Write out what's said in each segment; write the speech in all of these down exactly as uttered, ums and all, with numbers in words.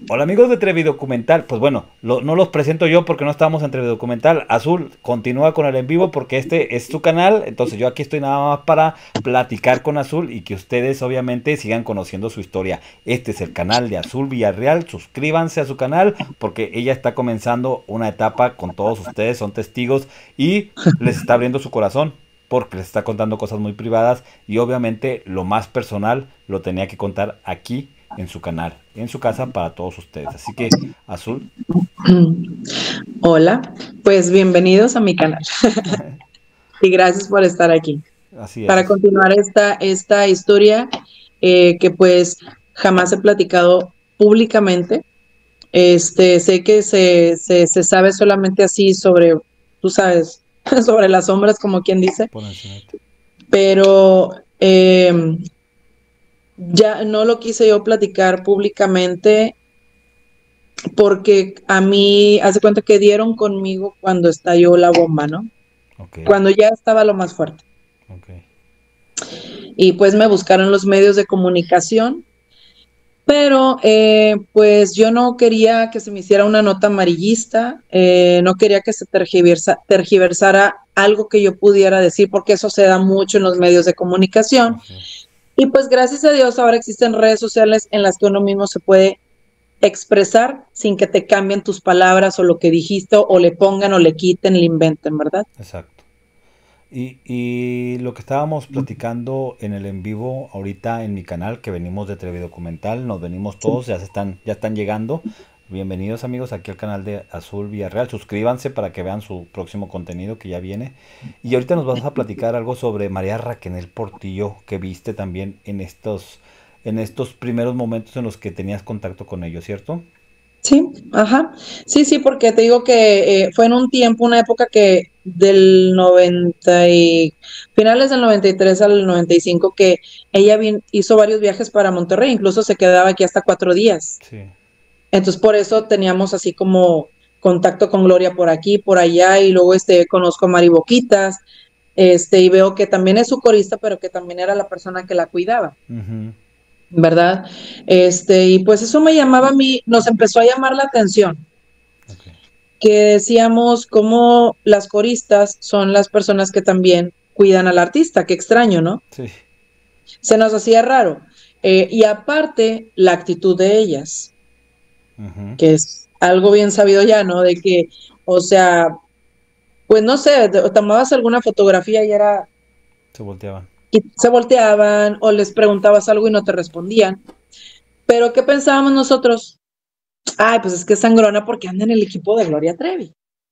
Hola amigos de Trevi Documental, pues bueno, lo- no los presento yo porque no estamos en Trevi Documental. Azul, continúa con el en vivo porque este es su canal, entonces yo aquí estoy nada más para platicar con Azul y que ustedes obviamente sigan conociendo su historia. Este es el canal de Azul Villarreal, suscríbanse a su canal porque ella está comenzando una etapa con todos ustedes, son testigos y les está abriendo su corazón porque les está contando cosas muy privadas y obviamente lo más personal lo tenía que contar aquí en su canal, en su casa para todos ustedes. Así que, Azul, Hola, pues bienvenidos a mi canal y gracias por estar aquí así para es. continuar esta, esta historia eh, que pues jamás he platicado públicamente. Este, sé que se, se, se sabe solamente así sobre, tú sabes, sobre las sombras, como quien dice, Por encimita. pero eh, ya no lo quise yo platicar públicamente porque a mí, hace cuenta que dieron conmigo cuando estalló la bomba, ¿no? Ok, Cuando ya estaba lo más fuerte. ok. Y pues me buscaron los medios de comunicación, pero eh, pues yo no quería que se me hiciera una nota amarillista, eh, no quería que se tergiversa, tergiversara algo que yo pudiera decir, porque eso se da mucho en los medios de comunicación. Así es. Y pues gracias a Dios ahora existen redes sociales en las que uno mismo se puede expresar sin que te cambien tus palabras o lo que dijiste o le pongan o le quiten, le inventen, ¿verdad? Exacto. Y, y lo que estábamos platicando en el en vivo ahorita en mi canal, que venimos de Trevi Documental, nos venimos Sí. todos, ya se están, ya están llegando. Bienvenidos amigos aquí al canal de Azul Villarreal. Suscríbanse para que vean su próximo contenido que ya viene. Y ahorita nos vas a platicar algo sobre María Raquel Portillo que viste también en estos, en estos primeros momentos en los que tenías contacto con ellos, ¿cierto? Sí, ajá. Sí, sí, porque te digo que eh, fue en un tiempo, una época que del noventa y finales del noventa y tres al noventa y cinco que ella vin- hizo varios viajes para Monterrey, incluso se quedaba aquí hasta cuatro días. Sí. Entonces por eso teníamos así como contacto con Gloria por aquí, por allá, y luego este conozco a Mari Boquitas, este, y veo que también es su corista, pero que también era la persona que la cuidaba. Ujú. ¿Verdad? Este, y pues eso me llamaba a mí, nos empezó a llamar la atención, Ok. que decíamos cómo las coristas son las personas que también cuidan al artista, qué extraño, ¿no? Sí. Se nos hacía raro. Eh, y aparte, la actitud de ellas, Ujú. que es algo bien sabido ya, ¿no? De que, o sea, pues no sé, te- tomabas alguna fotografía y era, Se volteaban. y se volteaban o les preguntabas algo y no te respondían. Pero ¿qué pensábamos nosotros? Ay, pues es que es sangrona porque anda en el equipo de Gloria Trevi.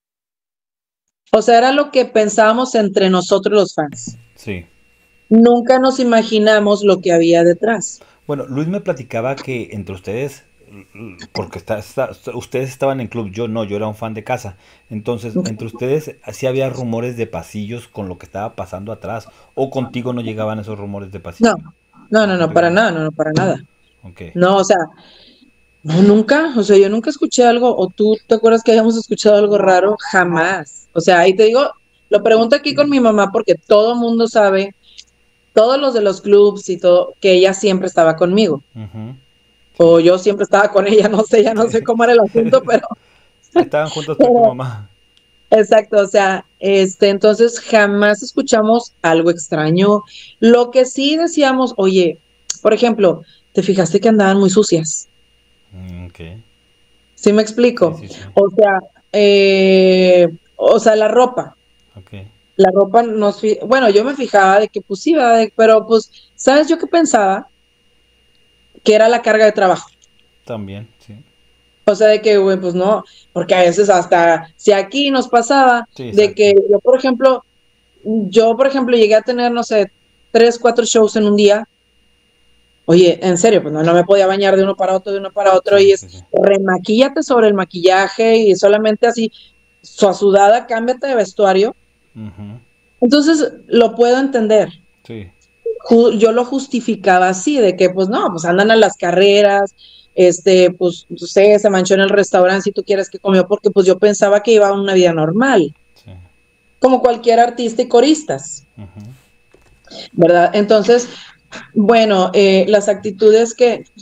O sea, era lo que pensábamos entre nosotros los fans. Sí. Nunca nos imaginamos lo que había detrás. Bueno, Luis me platicaba que entre ustedes, porque está, está- ustedes estaban en club, yo no, yo era un fan de casa. Entonces, entre ustedes sí había rumores de pasillos con lo que estaba pasando atrás, o contigo no llegaban esos rumores de No, pasillo. no, No, no, no, contigo para no. nada, no, no, para nada. Ok. No, o sea, no, nunca, o sea, yo nunca escuché algo, o tú te acuerdas que hayamos escuchado algo raro, jamás. O sea, ahí te digo, lo pregunto aquí con mi mamá porque todo mundo sabe, todos los de los clubs y todo, que ella siempre estaba conmigo, Ujú. Sí. o yo siempre estaba con ella, no sé, ya no sé Sí. cómo era el asunto, pero, Estaban juntos tú y tu pero mamá. exacto, o sea, este, entonces jamás escuchamos algo extraño. Lo que sí decíamos, oye, por ejemplo, ¿te fijaste que andaban muy sucias? Mm, ok. ¿Sí me Sí, explico? sí, sí. O sea, eh, o sea, la ropa, Ok. la ropa nos, fi- bueno, yo me fijaba de que pues sí, ¿verdad? De- pero pues, ¿sabes yo qué pensaba? Que era la carga de trabajo. También, sí. O sea, de que, güey, pues no, porque a veces hasta, si aquí nos pasaba, Sí, de exacto. que yo, por ejemplo, yo, por ejemplo, llegué a tener, no sé, tres, cuatro shows en un día. Oye, en serio, pues no, no me podía bañar de uno para otro, de uno para otro, y Sí, es sí, sí. remaquíllate sobre el maquillaje y solamente así, su sudada, cámbiate de vestuario. Ujú. Entonces, lo puedo entender. Sí. Ju- yo lo justificaba así, de que, pues no, pues andan a las carreras, este, pues, no sé, se manchó en el restaurante si tú quieres que comió, porque pues yo pensaba que iba a una vida normal, Sí. como cualquier artista y coristas, Ujú. ¿verdad? Entonces, bueno, eh, las actitudes que,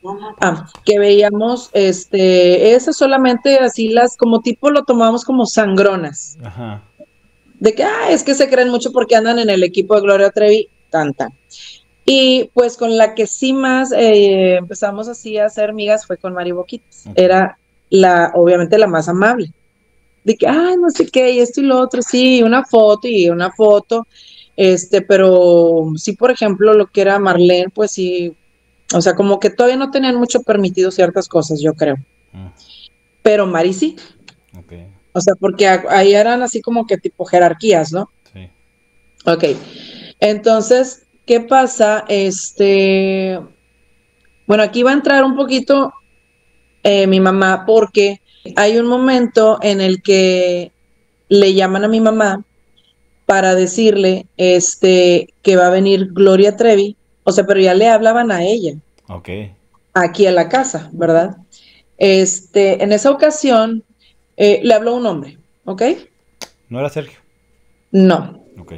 Ah, que veíamos, este, esas solamente así las, como tipo lo tomamos como sangronas, Ajá. de que, ah, es que se creen mucho porque andan en el equipo de Gloria Trevi, tanta. Y pues con la que sí más eh, empezamos así a hacer migas fue con Mari Boquitas. Ok. Era la, obviamente la más amable. De que, ah, no sé qué, y esto y lo otro, sí, una foto y una foto. Este, pero sí, por ejemplo, lo que era Marlene, pues sí, o sea, como que todavía no tenían mucho permitido ciertas cosas, yo creo. Mm, Pero Mari sí. ok. O sea, porque a- ahí eran así como que tipo jerarquías, ¿no? Sí. Ok. Entonces, ¿qué pasa? Este, bueno, aquí va a entrar un poquito eh, mi mamá porque hay un momento en el que le llaman a mi mamá para decirle este, que va a venir Gloria Trevi, o sea, pero ya le hablaban a ella, Ok. aquí a la casa, ¿verdad? Este, en esa ocasión eh, le habló un hombre, ¿ok? ¿No era Sergio? No. Ok.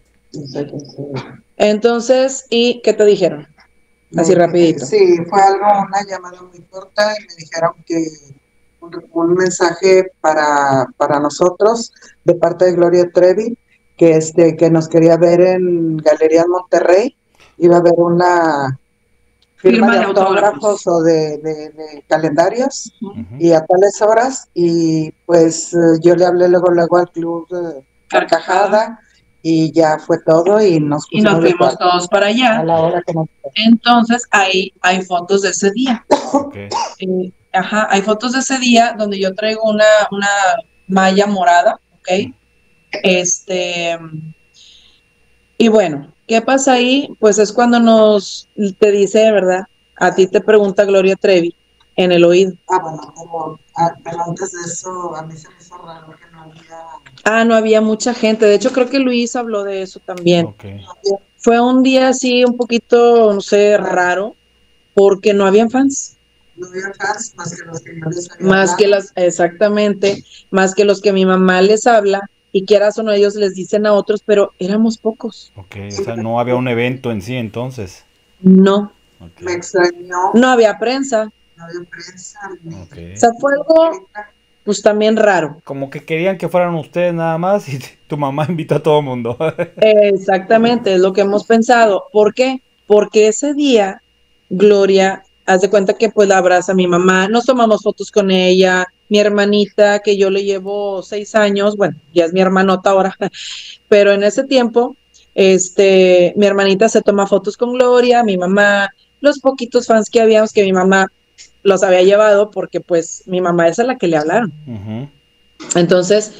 Entonces, ¿y qué te dijeron? Así Me- rapidito. sí, fue algo, una llamada muy corta y me dijeron que un, un mensaje para, para nosotros de parte de Gloria Trevi, que este, que nos quería ver en Galerías Monterrey, iba a haber una firma Firma de de autógrafos. autógrafos o de, de- de calendarios Ujú. y a tales horas, y pues eh, yo le hablé luego luego al club de Carcajada y ya fue todo y nos Y nos pusimos de fuimos acuerdo todos para a allá. la hora que nos... Entonces, ahí hay fotos de ese día. Ok. Eh, ajá, hay fotos de ese día donde yo traigo una, una malla morada, Mm, ¿ok? Este, y bueno, ¿qué pasa ahí? Pues es cuando nos, te dice, ¿verdad? A ti te pregunta Gloria Trevi en el oído. Ah, bueno, pero, ah, pero antes de eso, a mí se me hizo raro que no había, Ah, no había mucha gente. De hecho, creo que Luis habló de eso también. ok. no había, Fue un día así un poquito, no sé, raro, porque no habían fans. no había fans más que los que yo les había Más que hablado. las, exactamente, más que los que mi mamá les habla y quieras o no, ellos les dicen a otros, pero éramos pocos. Ok. O sea, no había un evento en sí entonces. No, Ok. Me extrañó, no había prensa. no había prensa, ni, Ok. O sea, fue algo, pues también raro. Como que querían que fueran ustedes nada más y tu mamá invitó a todo el mundo. Exactamente, es lo que hemos pensado. ¿Por qué? Porque ese día, Gloria, haz de cuenta que pues la abraza a mi mamá, nos tomamos fotos con ella, mi hermanita, que yo le llevo seis años, bueno, ya es mi hermanota ahora, pero en ese tiempo, este, mi hermanita se toma fotos con Gloria, mi mamá, los poquitos fans que habíamos, que mi mamá los había llevado, porque pues mi mamá es a la que le hablaron. Ujú. Entonces,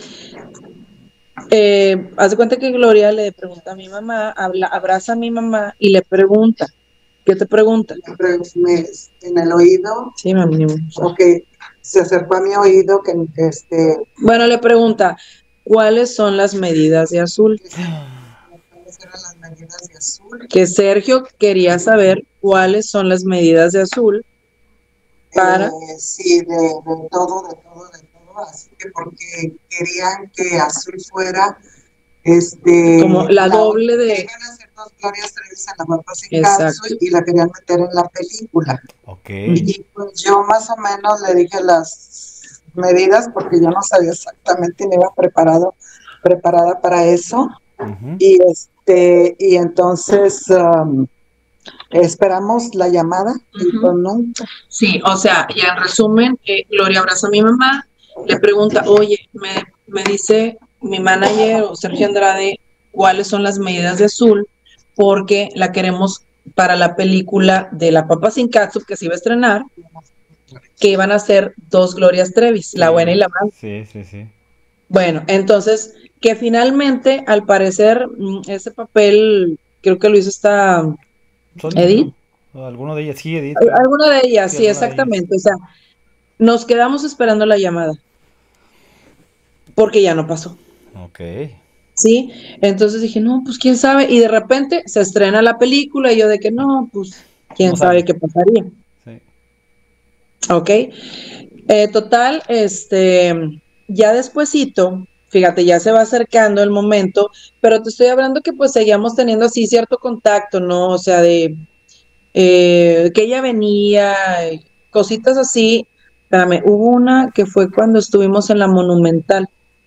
eh, haz de cuenta que Gloria le pregunta a mi mamá, habla, abraza a mi mamá y le pregunta, ¿qué te pregunta? me, pre- me- en el oído, Sí, mami. ok, se acercó a mi oído que este, Bueno, le pregunta, ¿cuáles son las medidas de azul? que se- cuáles eran las medidas de azul, Que Sergio quería saber cuáles son las medidas de azul para... eh, sí, de, de todo, de todo, de todo, así que porque querían que azul fuera este, Como la la, doble de... iban a hacer dos Glorias Trevis en la Papa sin Exacto. Katsu y la querían meter en la película. Ok. Y pues yo más o menos le dije las medidas porque yo no sabía exactamente ni iba preparado, preparada para eso. Ujú. Y este, y entonces um, esperamos la llamada y Ujú. pues nunca. Sí, o sea, ya en resumen, eh, Gloria abraza a mi mamá, le pregunta, oye, me, me dice mi manager o Sergio Andrade cuáles son las medidas de azul, porque la queremos para la película de La Papa Sin Catsup que se iba a estrenar, que iban a ser dos Glorias Trevis, la buena y Sí, la mala. sí, sí, sí. Bueno, entonces, que finalmente, al parecer, mm, ese papel, creo que lo hizo esta Sonia, Edith, ¿no? O alguno de ellas, sí, Edith, creo. alguna de ellas, Sí, sí, alguna de ellas. exactamente, o sea, nos quedamos esperando la llamada, porque ya no pasó, Ok. ¿sí? Entonces dije, no, pues quién sabe, y de repente se estrena la película y yo de que no, pues quién No sabe sale. qué pasaría, Sí. ¿ok? Eh, total, este, ya despuesito, fíjate, ya se va acercando el momento, pero te estoy hablando que pues seguíamos teniendo así cierto contacto, ¿no? O sea, de, eh, que ella venía, cositas así. Espérame, hubo una que fue cuando estuvimos en la Monumental,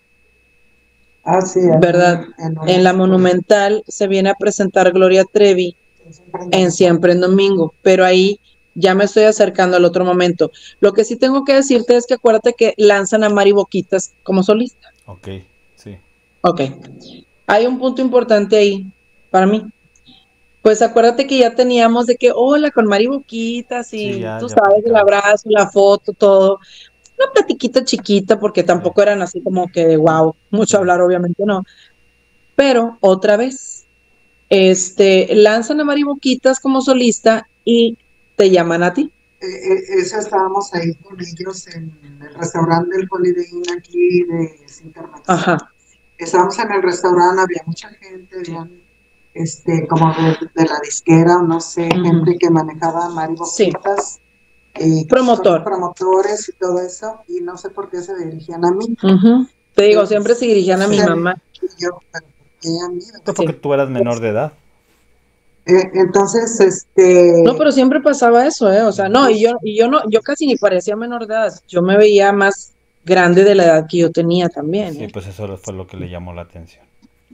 Ah, sí, ¿verdad? en, en, En la Monumental se viene a presentar Gloria Trevi en Siempre en Domingo, pero ahí ya me estoy acercando al otro momento. Lo que sí tengo que decirte es que acuérdate que lanzan a Mari Boquitas como solista. Ok, sí. Ok, hay un punto importante ahí para mí. Pues acuérdate que ya teníamos de que, hola, con Mari Boquitas Sí, y ya, tú ya sabes, el platicamos. abrazo, la foto, todo. Una platiquita chiquita porque Sí, tampoco eran así como que, wow, mucho sí. hablar, obviamente no. Pero otra vez, este, lanzan a Mari Boquitas como solista y te llaman a ti. Eh, eh, eso estábamos ahí con ellos en el restaurante del Holiday Inn aquí de Cintermex. Ajá, Estábamos en el restaurante, había mucha gente, habían este, como de, de la disquera, o no sé, ujú, gente que manejaba Mari sí, Boquitas, y con promotor. promotores y todo eso, y no sé por qué se dirigían a mí. Ujú. Te digo, Entonces, siempre se dirigían a mi Sí, mamá. y yo, pero ¿por qué a mí? pues porque Sí. tú eras menor de edad. Eh, entonces, No, pero este, siempre pasaba eso, ¿eh? O sea, Sí. no, y yo, y yo no, yo casi ni parecía menor de edad. Yo me veía más grande de la edad que yo tenía también, Sí, ¿eh? pues eso fue lo que le llamó la atención.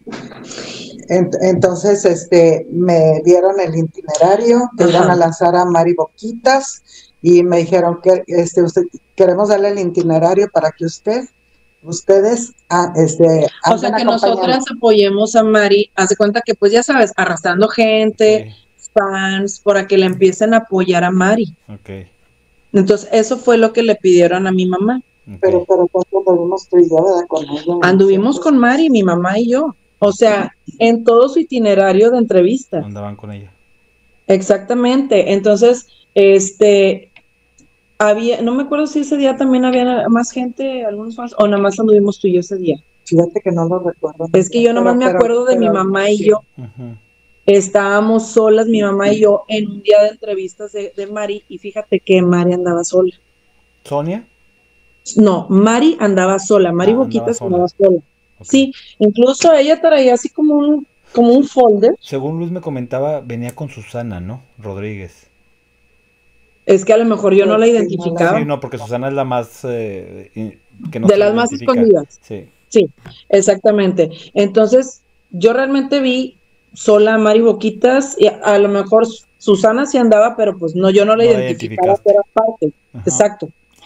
ent- entonces, este, me dieron el itinerario que iban a Ajá. lanzar a Mari Boquitas y me dijeron que, este, usted, queremos darle el itinerario para que usted, ustedes, ah, este, O sea, anden que acompañando. nosotras apoyemos a Mari, hace cuenta que, pues ya sabes, arrastrando gente, Sí, fans, para que le empiecen a apoyar a Mari. ok, Entonces, eso fue lo que le pidieron a mi mamá. ok. Pero, pero, ¿cuánto anduvimos tú y yo, verdad? Con ella. Anduvimos con Mari, mi mamá y yo. O sea, en todo su itinerario de entrevistas. Andaban con ella. Exactamente. Entonces, este, había, no me acuerdo si ese día también había más gente, algunos fans, o nada más anduvimos tú y yo ese día. Fíjate que no lo recuerdo. Es que yo nomás pero, me pero, acuerdo de mi pero, mamá y sí. yo. Ujú. Estábamos solas, mi mamá y yo, en un día de entrevistas de, de Mari, y fíjate que Mari andaba sola. ¿Sonia? No, Mari andaba sola, Mari Ah, andaba Boquitas andaba sola. sola. Ok. Sí, incluso ella traía así como un, como un folder. Según Luis me comentaba, venía con Susana, ¿no? Rodríguez. Es que a lo mejor yo no la Pues, sí, no la- Sí, identificaba, no, porque Susana es la más eh, in- que no de se le las más identifica. escondidas. Sí, Sí, exactamente. Entonces, yo realmente vi sola a Mari Boquitas y a, a lo mejor Susana sí andaba, pero pues no, yo no la no la identificaba que identificaste. era parte. Ajá. Exacto.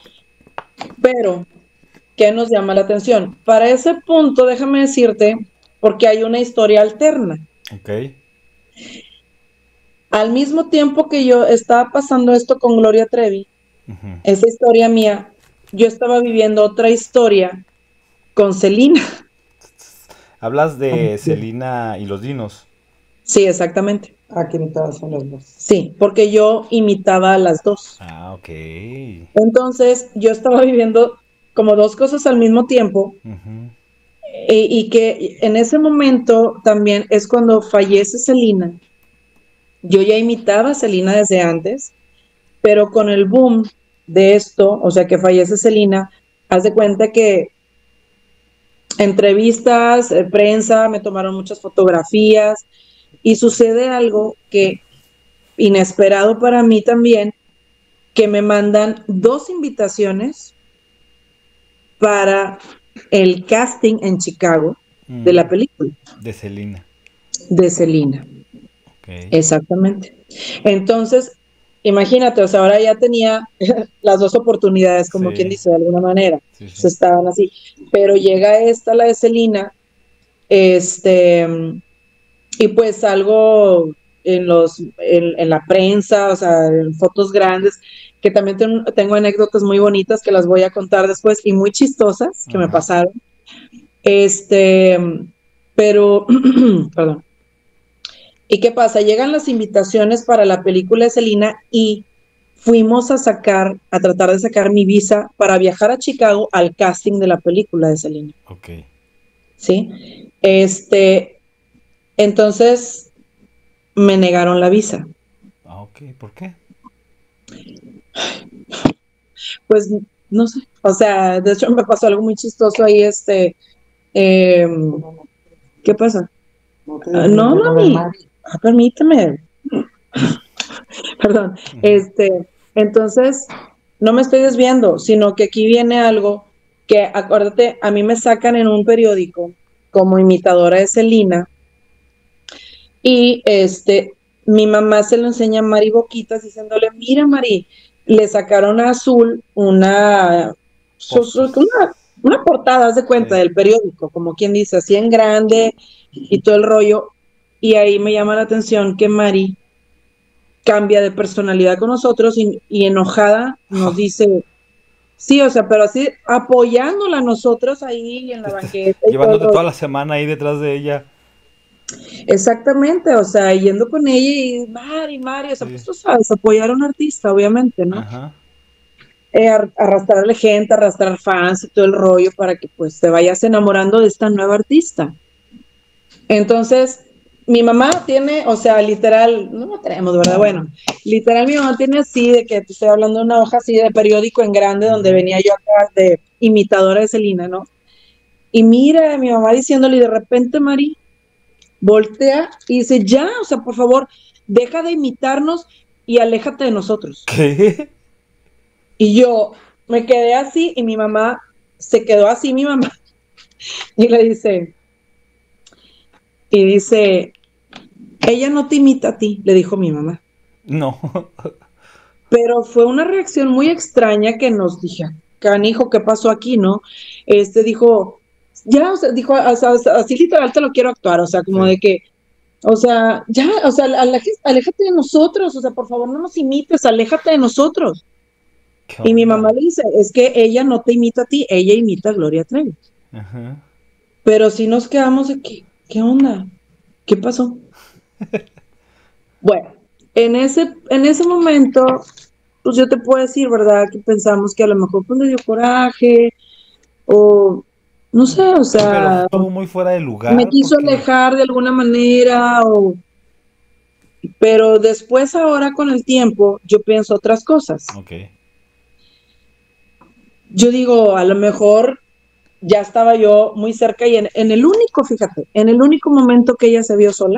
Pero, ¿qué nos llama la atención? Para ese punto, déjame decirte, porque hay una historia alterna. Ok. Al mismo tiempo que yo estaba pasando esto con Gloria Trevi, Ujú. esa historia mía, yo estaba viviendo otra historia con Celina. Hablas de Celina y los Dinos. Sí, exactamente. Aquí ni todas son las dos. Sí, porque yo imitaba a las dos. Ah, ok. Entonces, yo estaba viviendo como dos cosas al mismo tiempo Ujú. eh, y que en ese momento también es cuando fallece Celina. Yo ya imitaba a Celina desde antes, pero con el boom de esto, o sea, que fallece Celina, haz de cuenta que entrevistas, eh, prensa, me tomaron muchas fotografías y sucede algo que inesperado para mí también, que me mandan dos invitaciones para el casting en Chicago de Mm, la película de Celina. de Celina. Ok. Exactamente. Entonces, imagínate, o sea, ahora ya tenía las dos oportunidades, como quien Sí, dice, de alguna manera. sí, Se sí. estaban así. Pero llega esta, la de Celina, este, y pues algo en los, en, en la prensa, o sea, en fotos grandes, que también ten- tengo anécdotas muy bonitas que las voy a contar después y muy chistosas que me Ajá. pasaron. Este, pero, perdón. ¿Y qué pasa? Llegan las invitaciones para la película de Celina y fuimos a sacar, a tratar de sacar mi visa para viajar a Chicago al casting de la película de Celina, Ok. ¿sí? Este, entonces me negaron la visa. Ah, ok. ¿Por qué? Pues no sé, o sea, de hecho me pasó algo muy chistoso ahí, este, eh, ¿qué pasa? No te Ah, dije no, que lo de mami, Mari. ah, permíteme. Perdón. Ujú. Este, entonces, no me estoy desviando, sino que aquí viene algo que, acuérdate, a mí me sacan en un periódico como imitadora de Celina y este, mi mamá se lo enseña a Mari Boquitas diciéndole, mira Mari, le sacaron a Azul una, su- su- Pósters. una, una portada, haz de cuenta, Sí. del periódico, como quien dice, así en grande y todo el rollo. Y ahí me llama la atención que Mari cambia de personalidad con nosotros y, y enojada nos dice, sí, o sea, pero así apoyándola a nosotros ahí en la Este, banqueta y todo el llevándote toda rollo. la semana ahí detrás de ella. Exactamente, o sea, yendo con ella y Mari, Mari, o sea, pues Sí. tú sabes, apoyar a un artista, obviamente, ¿no? Ajá. Eh, ar- arrastrarle gente, arrastrar fans y todo el rollo para que pues te vayas enamorando de esta nueva artista. Entonces, mi mamá tiene, o sea, literal, no lo tenemos, ¿verdad? Bueno, literal mi mamá tiene así, de que te estoy hablando de una hoja así de periódico en grande donde Ujú. venía yo acá de imitadora de Celina, ¿no? Y mira, mi mamá diciéndole y de repente, Mari, voltea y dice, ya, o sea, por favor, deja de imitarnos y aléjate de nosotros. ¿Qué? Y yo me quedé así y mi mamá se quedó así, mi mamá, y le dice, y dice, ella no te imita a ti, le dijo mi mamá. No. Pero fue una reacción muy extraña que nos dije, canijo, ¿qué pasó aquí, no? Este dijo, ya, o sea, dijo, o sea, o sea, así literal te lo quiero actuar, o sea, como Sí. de que, o sea, ya, o sea, aleje- aléjate de nosotros, o sea, por favor no nos imites, aléjate de nosotros. ¿Qué Y mi mamá onda? le dice, es que ella no te imita a ti, ella imita a Gloria Trevi. Ajá. Pero sí nos quedamos de que, ¿qué onda? ¿Qué pasó? Bueno, en ese, en ese momento, pues yo te puedo decir, ¿verdad? Que pensamos que a lo mejor pues le dio coraje o no sé, o Pero sea, estuvo muy fuera de me lugar quiso porque... alejar de alguna manera o pero después ahora con el tiempo yo pienso otras cosas. Ok. Yo digo, a lo mejor ya estaba yo muy cerca y en, en el único, fíjate, en el único momento que ella se vio sola,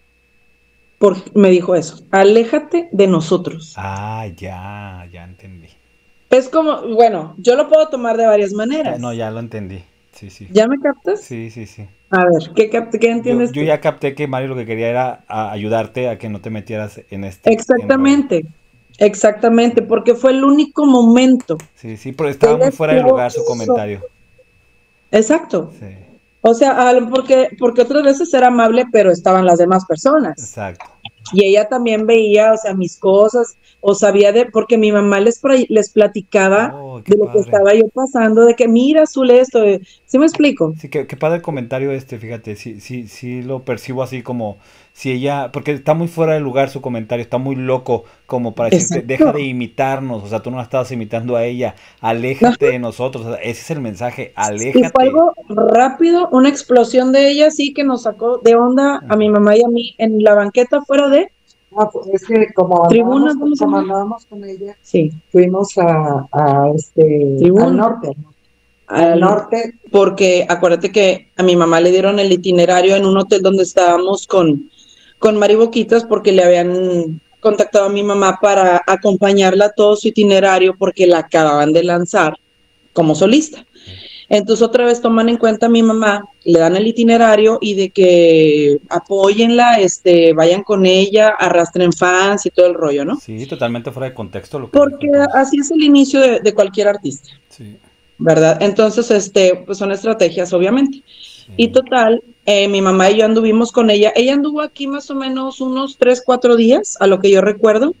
por, me dijo eso, aléjate de nosotros. Ah, ya, ya entendí. Es como, bueno, yo lo puedo tomar de varias Ya, no, maneras. ya lo entendí. Sí, sí. ¿Ya me captas? Sí, sí, sí. A ver, ¿qué, cap- qué Yo, entiendes yo tú? ya capté que Mario lo que quería era a- ayudarte a que no te metieras en este enrollo. Exactamente, exactamente, porque fue el único momento Sí, sí, pero que estaba ella muy fuera de estuvo lugar su so- comentario. exacto. Sí, O sea, al- porque, porque otras veces era amable, pero estaban las demás personas. exacto. Y ella también veía, o sea, mis cosas, o sabía de, porque mi mamá les, pra- les platicaba Oh, qué de lo que padre. estaba yo pasando, de que mira, Azul, esto, eh, ¿sí me explico? Sí, qué, qué padre el comentario este, fíjate, sí, sí, sí lo percibo así como si ella, porque está muy fuera de lugar su comentario, está muy loco como para decirte, deja de Exacto. imitarnos, o sea, tú no la estabas imitando a ella, Ajá. aléjate de nosotros, o sea, ese es el mensaje, Y fue aléjate. algo rápido, una explosión de ella, sí, que nos sacó de onda a mi Ajá. mamá y a mí en la banqueta fuera de Ah, pues es que como tribuna, andábamos, ¿cómo se como llama? andábamos con ella, Sí, fuimos a, a este, al tribuna. norte, al Al, norte, porque acuérdate que a mi mamá le dieron el itinerario en un hotel donde estábamos con, con Mari Boquitas porque le habían contactado a mi mamá para acompañarla a todo su itinerario porque la acababan de lanzar como solista. Sí. Entonces otra vez toman en cuenta a mi mamá, le dan el itinerario y de que apóyenla, este, vayan con ella, arrastren fans y todo el rollo, ¿no? Sí, totalmente fuera de contexto lo que dijo Porque entonces. así es el inicio de, de cualquier artista, Sí, ¿verdad? Entonces, este, pues son estrategias, obviamente. Y sí. total, eh, mi mamá y yo anduvimos con ella. Ella anduvo aquí más o menos unos tres, cuatro días, a lo que yo recuerdo.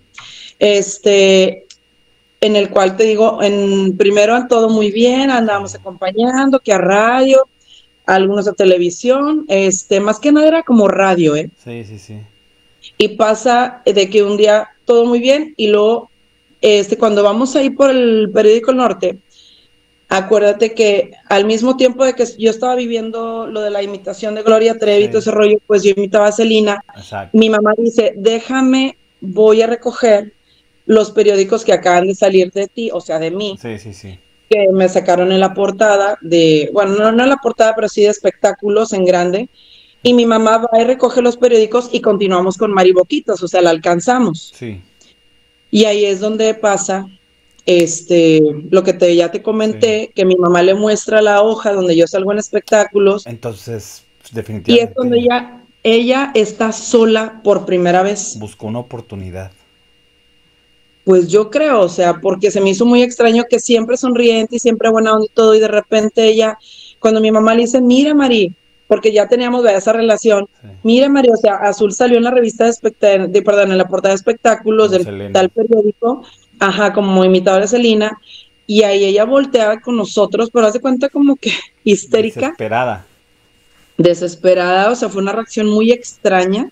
Este, en el cual te digo, en primero en todo muy bien, andábamos acompañando, que a radio, algunos a televisión, este, más que nada era como radio, ¿eh? Sí, sí, sí. Y pasa de que un día todo muy bien y luego, este, cuando vamos ahí por el periódico El Norte, acuérdate que al mismo tiempo de que yo estaba viviendo lo de la imitación de Gloria Trevi y todo Sí, ese rollo, pues yo imitaba a Celina. exacto. Mi mamá dice, déjame, voy a recoger los periódicos que acaban de salir de ti, o sea, de mí, Sí, sí, sí. que me sacaron en la portada de, bueno, no, no en la portada, pero sí de espectáculos en grande. Y mi mamá va y recoge los periódicos y continuamos con Mari Boquitas, o sea, la alcanzamos. Sí. Y ahí es donde pasa este, lo que te, ya te comenté, Sí. que mi mamá le muestra la hoja donde yo salgo en espectáculos, Entonces, pues, y es donde definitivamente ella, ella está sola por primera vez. buscó una oportunidad. Pues yo creo, o sea, porque se me hizo muy extraño que siempre sonriente y siempre buena onda y todo, y de repente ella, cuando mi mamá le dice, mira, Mari, porque ya teníamos ¿verdad? Esa relación, Sí. mira, Mari, o sea, Azul salió en la revista de, espectá- de perdón, en la portada de espectáculos Con del Selena. tal periódico, ajá, como imitadora de Selena, y ahí ella volteaba con nosotros, pero hace cuenta como que histérica, Desesperada. desesperada, o sea, fue una reacción muy extraña,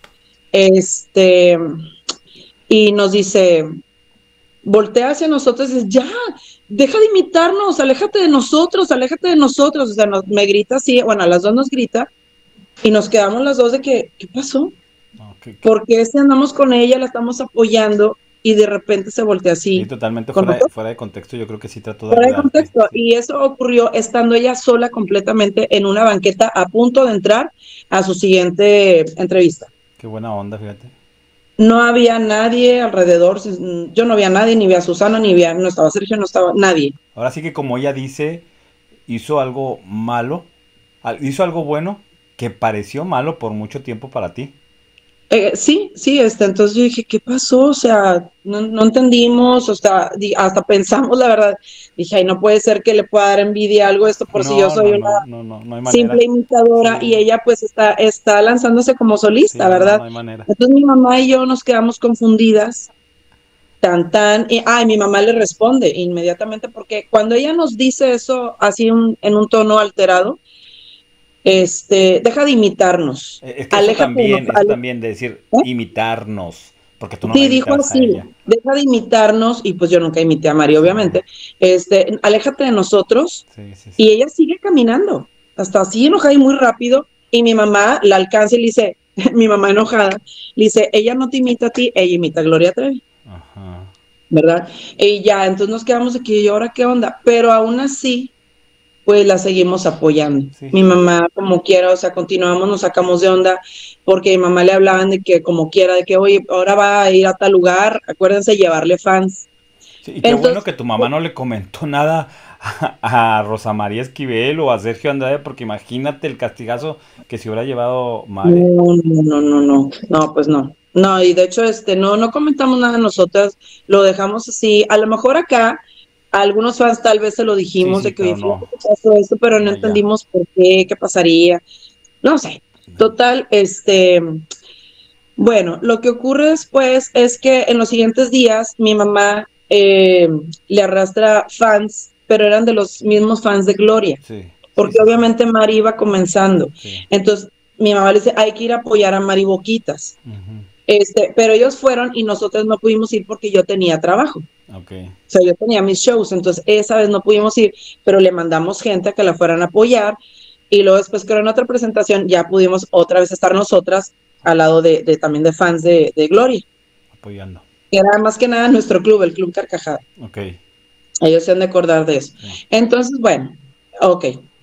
este, y nos dice, voltea hacia nosotros y dice, ya, deja de imitarnos, aléjate de nosotros, aléjate de nosotros. O sea, nos, me grita así, bueno, a las dos nos grita y nos quedamos las dos de que, ¿qué pasó? No, que- que- Porque si andamos con ella, la estamos apoyando y de repente se voltea sí, así totalmente con fuera de, nosotros. fuera de contexto. Yo creo que sí trató de Fuera de ayudarte. contexto. Sí. Y eso ocurrió estando ella sola completamente en una banqueta a punto de entrar a su siguiente entrevista. Qué buena onda, fíjate. No había nadie alrededor, si- yo no vi a nadie, ni vi a Susana, ni vi a, no estaba Sergio, no estaba nadie. Ahora sí que como ella dice, hizo algo malo, al- hizo algo bueno que pareció malo por mucho tiempo para ti. Eh, sí, sí, este, entonces yo dije, ¿qué pasó? O sea, no, no entendimos, o sea, di- hasta pensamos, la verdad, dije, ay, no puede ser que le pueda dar envidia a algo esto por si yo No, soy no, una no, no, no, no hay simple manera. imitadora y Sí, ella pues está, está lanzándose como solista, sí, no, ¿verdad? no hay manera. Entonces mi mamá y yo nos quedamos confundidas, tan, tan, y, ay, mi mamá le responde inmediatamente porque cuando ella nos dice eso así un- en un tono alterado, este, deja de imitarnos, Eh, Es que eso aléjate de también, nosotros. eso también de decir imitarnos, porque tú no la Sí, dijo imitabas a así, ella. deja de imitarnos, y pues yo nunca imité a Mari, Sí, obviamente, este, aléjate de nosotros, sí, sí, sí. y ella sigue caminando, hasta así enojada y muy rápido, y mi mamá la alcanza y le dice, mi mamá enojada, le dice, ella no te imita a ti, ella imita a Gloria Trevi, Ajá. ¿verdad? Y ya, entonces nos quedamos aquí, y ahora qué onda, pero aún así, pues la seguimos apoyando. Sí, Mi sí. mamá, como quiera, o sea, continuamos, nos sacamos de onda, porque mi mamá le hablaban de que como quiera, de que, oye, ahora va a ir a tal lugar, acuérdense llevarle fans. Sí, y qué bueno Entonces, que tu mamá no le comentó nada a, a Rosa María Esquivel o a Sergio Andrade, porque imagínate el castigazo que se hubiera llevado Mari. no, no, no, no, no, no, pues no. No, y de hecho, este, no, no comentamos nada nosotras, lo dejamos así. A lo mejor acá, a algunos fans tal vez se lo Sí, dijimos sí, de que, pero oye, fíjate no, que pasó esto, pero no no allá. entendimos por qué, qué pasaría. No sé. Total, este, bueno, lo que ocurre después es que en los siguientes días mi mamá eh, le arrastra fans, pero eran de los mismos fans de Gloria, Sí, sí, porque sí, sí, obviamente Mari iba comenzando. sí. Entonces mi mamá le dice, hay que ir a apoyar a Mari Boquitas. Ujú. Este, pero ellos fueron y nosotros no pudimos ir porque yo tenía trabajo. Ok. O sea, yo tenía mis shows, entonces esa vez no pudimos ir, pero le mandamos gente a que la fueran a apoyar y luego después que era en otra presentación ya pudimos otra vez estar nosotras al lado de, de también de fans de, de Gloria, Apoyando. que era más que nada nuestro club, el Club Carcajada. Ok. Ellos se han de acordar de eso. Sí. Entonces, bueno, ok.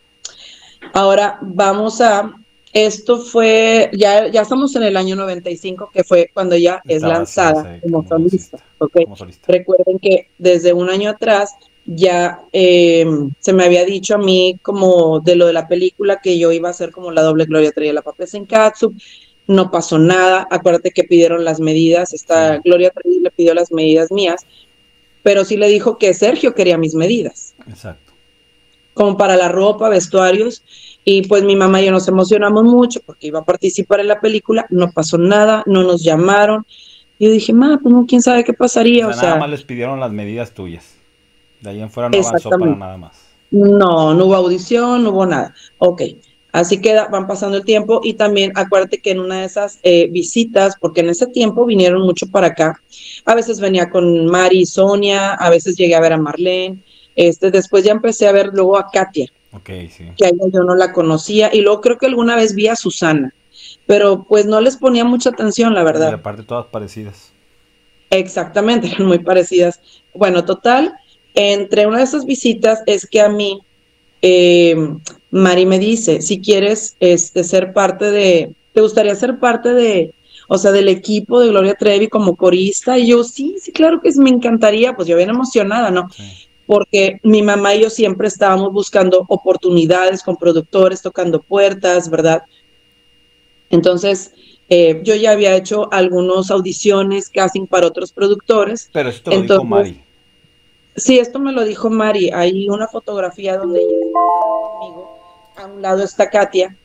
Ahora vamos a, esto fue, ya, ya estamos en el año noventa y cinco, que fue cuando ya es Estaba así, lanzada sí, como como solista, solista. ¿ok? Como solista. Recuerden que desde un año atrás ya eh, se me había dicho a mí como de lo de la película que yo iba a ser como la doble Gloria Trevi, la papel en Katsup, no pasó nada, acuérdate que pidieron las medidas, esta Sí, Gloria Trevi le pidió las medidas mías, pero sí le dijo que Sergio quería mis medidas exacto. como para la ropa, vestuarios, y pues mi mamá y yo nos emocionamos mucho porque iba a participar en la película, no pasó nada, no nos llamaron, y yo dije, ma, pues no, quién sabe qué O pasaría, o sea, nada sea, más les pidieron las medidas tuyas. De ahí en fuera no avanzó para exactamente, nada más. no, no hubo audición, no hubo nada, ok, así que van pasando el tiempo, y también acuérdate que en una de esas eh, visitas, porque en ese tiempo vinieron mucho para acá, a veces venía con Mari y Sonia, a veces llegué a ver a Marlene, este, después ya empecé a ver luego a Katia, Ok, sí. que a ella yo no la conocía, y luego creo que alguna vez vi a Susana, pero pues no les ponía mucha atención, la Y verdad. aparte todas parecidas. Exactamente, eran muy parecidas. Bueno, total, entre una de esas visitas es que a mí, eh, Mari me dice, si quieres este, ser parte de, ¿te gustaría ser parte de o sea, del equipo de Gloria Trevi como corista. Y yo, sí, sí, claro que sí, me encantaría, pues yo bien emocionada, ¿no? Sí. Porque mi mamá y yo siempre estábamos buscando oportunidades con productores, tocando puertas, ¿verdad? Entonces, eh, yo ya había hecho algunas audiciones, casting para otros productores. Pero eso te lo dijo Entonces, Mari. sí, esto me lo dijo Mari. Hay una fotografía donde ella está conmigo. A un lado está Katia.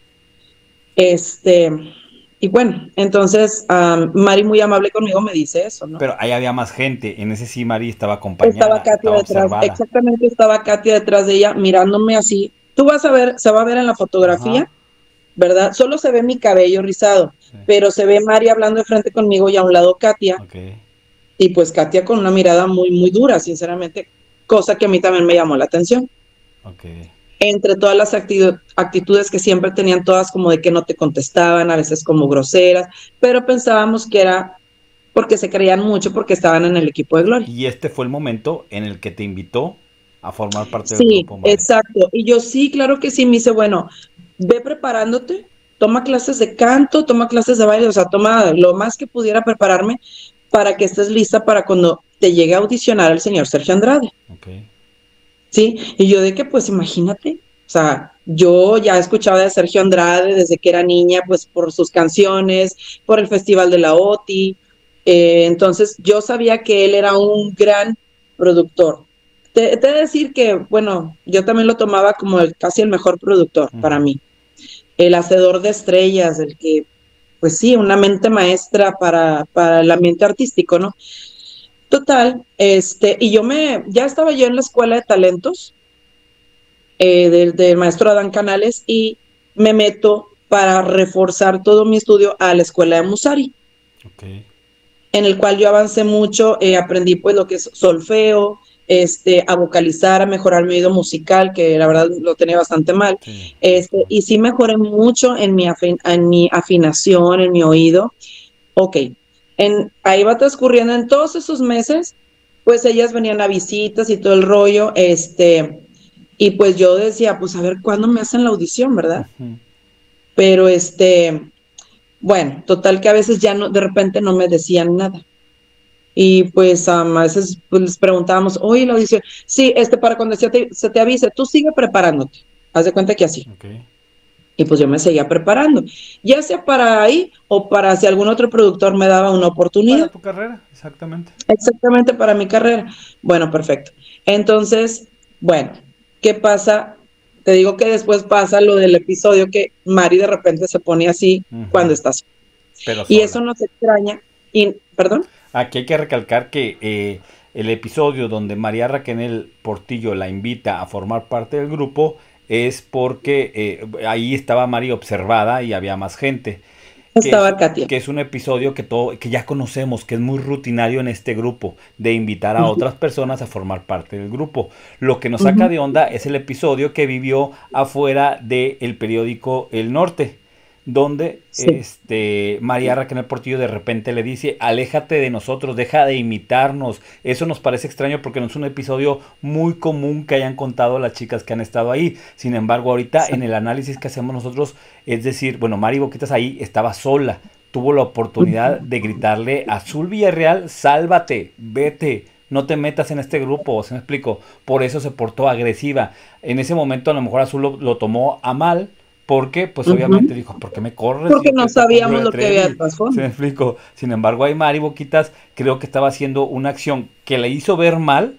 Este, y bueno, entonces, um, Mari muy amable conmigo me dice eso, ¿no? Pero ahí había más gente. En ese sí Mari estaba Estaba acompañada, Katia estaba detrás, observada. exactamente estaba Katia detrás de ella, mirándome así. Tú vas a ver, se va a ver en la Ajá. fotografía, ¿verdad? Solo se ve mi cabello rizado, Sí. pero se ve Mari hablando de frente conmigo y a un lado Katia, Ok. y pues Katia con una mirada muy, muy dura, sinceramente, cosa que a mí también me llamó la atención. Ok. Entre todas las actitud- actitudes que siempre tenían todas como de que no te contestaban, a veces como groseras, pero pensábamos que era porque se creían mucho porque estaban en el equipo de Gloria. Y este fue el momento en el que te invitó a formar parte del Sí, grupo Mari. exacto. Y yo sí, claro que sí, me dice, bueno, ve preparándote, toma clases de canto, toma clases de baile, o sea, toma lo más que pudiera prepararme para que estés lista para cuando te llegue a audicionar el señor Sergio Andrade. Ok. Sí, y yo de que pues imagínate, o sea, yo ya escuchaba de Sergio Andrade desde que era niña, pues por sus canciones, por el Festival de la O T I, eh, entonces yo sabía que él era un gran productor. Te, te he de decir que, bueno, yo también lo tomaba como el, casi el mejor productor para Ujú. mí, el hacedor de estrellas, el que, pues sí, una mente maestra para, para el ambiente artístico, ¿no? Total, este, y yo me, ya estaba yo en la escuela de talentos, eh, del, del maestro Adán Canales, y me meto para reforzar todo mi estudio a la escuela de Musari, Ok. en el cual yo avancé mucho, eh, aprendí pues lo que es solfeo, este, a vocalizar, a mejorar mi oído musical, que la verdad lo tenía bastante mal, Sí. este, y sí mejoré mucho en mi, afin en mi afinación, en mi oído. Ok, en, ahí va transcurriendo en todos esos meses, pues ellas venían a visitas y todo el rollo, este, y pues yo decía, pues a ver cuándo me hacen la audición, ¿verdad? Ujú. Pero este, bueno, total que a veces ya no, de repente no me decían nada. Y pues um, a veces pues, les preguntábamos, oye, la audición, sí, este, para cuando se te, se te avise, tú sigue preparándote. Haz de cuenta que así. Ok. Y pues yo me seguía preparando, ya sea para ahí o para si algún otro productor me daba una Para oportunidad. tu carrera, exactamente. Exactamente para mi carrera. Bueno, perfecto. Entonces, bueno, ¿qué pasa? Te digo que después pasa lo del episodio que Mari de repente se pone así cuando Ujú. estás. Pero Y eso sola. nos extraña. Y, ¿perdón? Aquí hay que recalcar que eh, el episodio donde María Raquel Portillo la invita a formar parte del grupo es porque eh, ahí estaba Mari observada y había más gente. Que es, Estaba Katia. que es un episodio que, todo, que ya conocemos, que es muy rutinario en este grupo, de invitar a Ujú, otras personas a formar parte del grupo. Lo que nos saca ujú, de onda es el episodio que vivió afuera del periódico El Norte, donde sí. este, María Raquel Portillo de repente le dice, aléjate de nosotros, deja de imitarnos. Eso nos parece extraño porque no es un episodio muy común que hayan contado las chicas que han estado ahí. Sin embargo, ahorita Sí. en el análisis que hacemos nosotros, es decir, bueno, Mari Boquitas ahí estaba sola, tuvo la oportunidad Ujú. de gritarle a Azul Villarreal, sálvate, vete, no te metas en este grupo, ¿se me explico? Por eso se portó agresiva. En ese momento a lo mejor Azul lo, lo tomó a mal, porque pues obviamente Ujú. dijo, ¿por qué me corres? Porque Yo quiero no estar con sabíamos Gloria lo que había de Trevi, ¿se me trasfondo. explico? Sin embargo, ahí Mari Boquitas creo que estaba haciendo una acción que le hizo ver mal,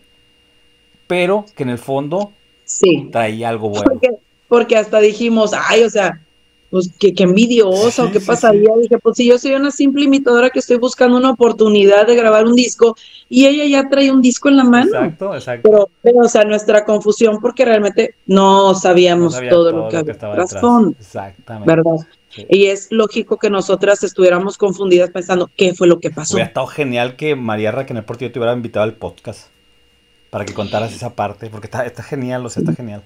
pero que en el fondo Sí. traía algo bueno. Porque, porque hasta dijimos, ay, o sea, pues qué, qué envidiosa o Sí, qué sí, sí. pasaría. Dije, pues si yo soy una simple imitadora que estoy buscando una oportunidad de grabar un disco y ella ya trae un disco en la mano. Exacto, exacto. Pero, pero, o sea, nuestra confusión porque realmente no No sabíamos sabía todo lo todo que lo que había estaba detrás. trasfondo, Exactamente. ¿verdad? Sí. Y es lógico que nosotras estuviéramos confundidas pensando qué fue lo que Hubiera pasó. estado genial que María Raquel Portillo te hubiera invitado al podcast para que contaras esa parte, porque está, está genial, o sea, está genial.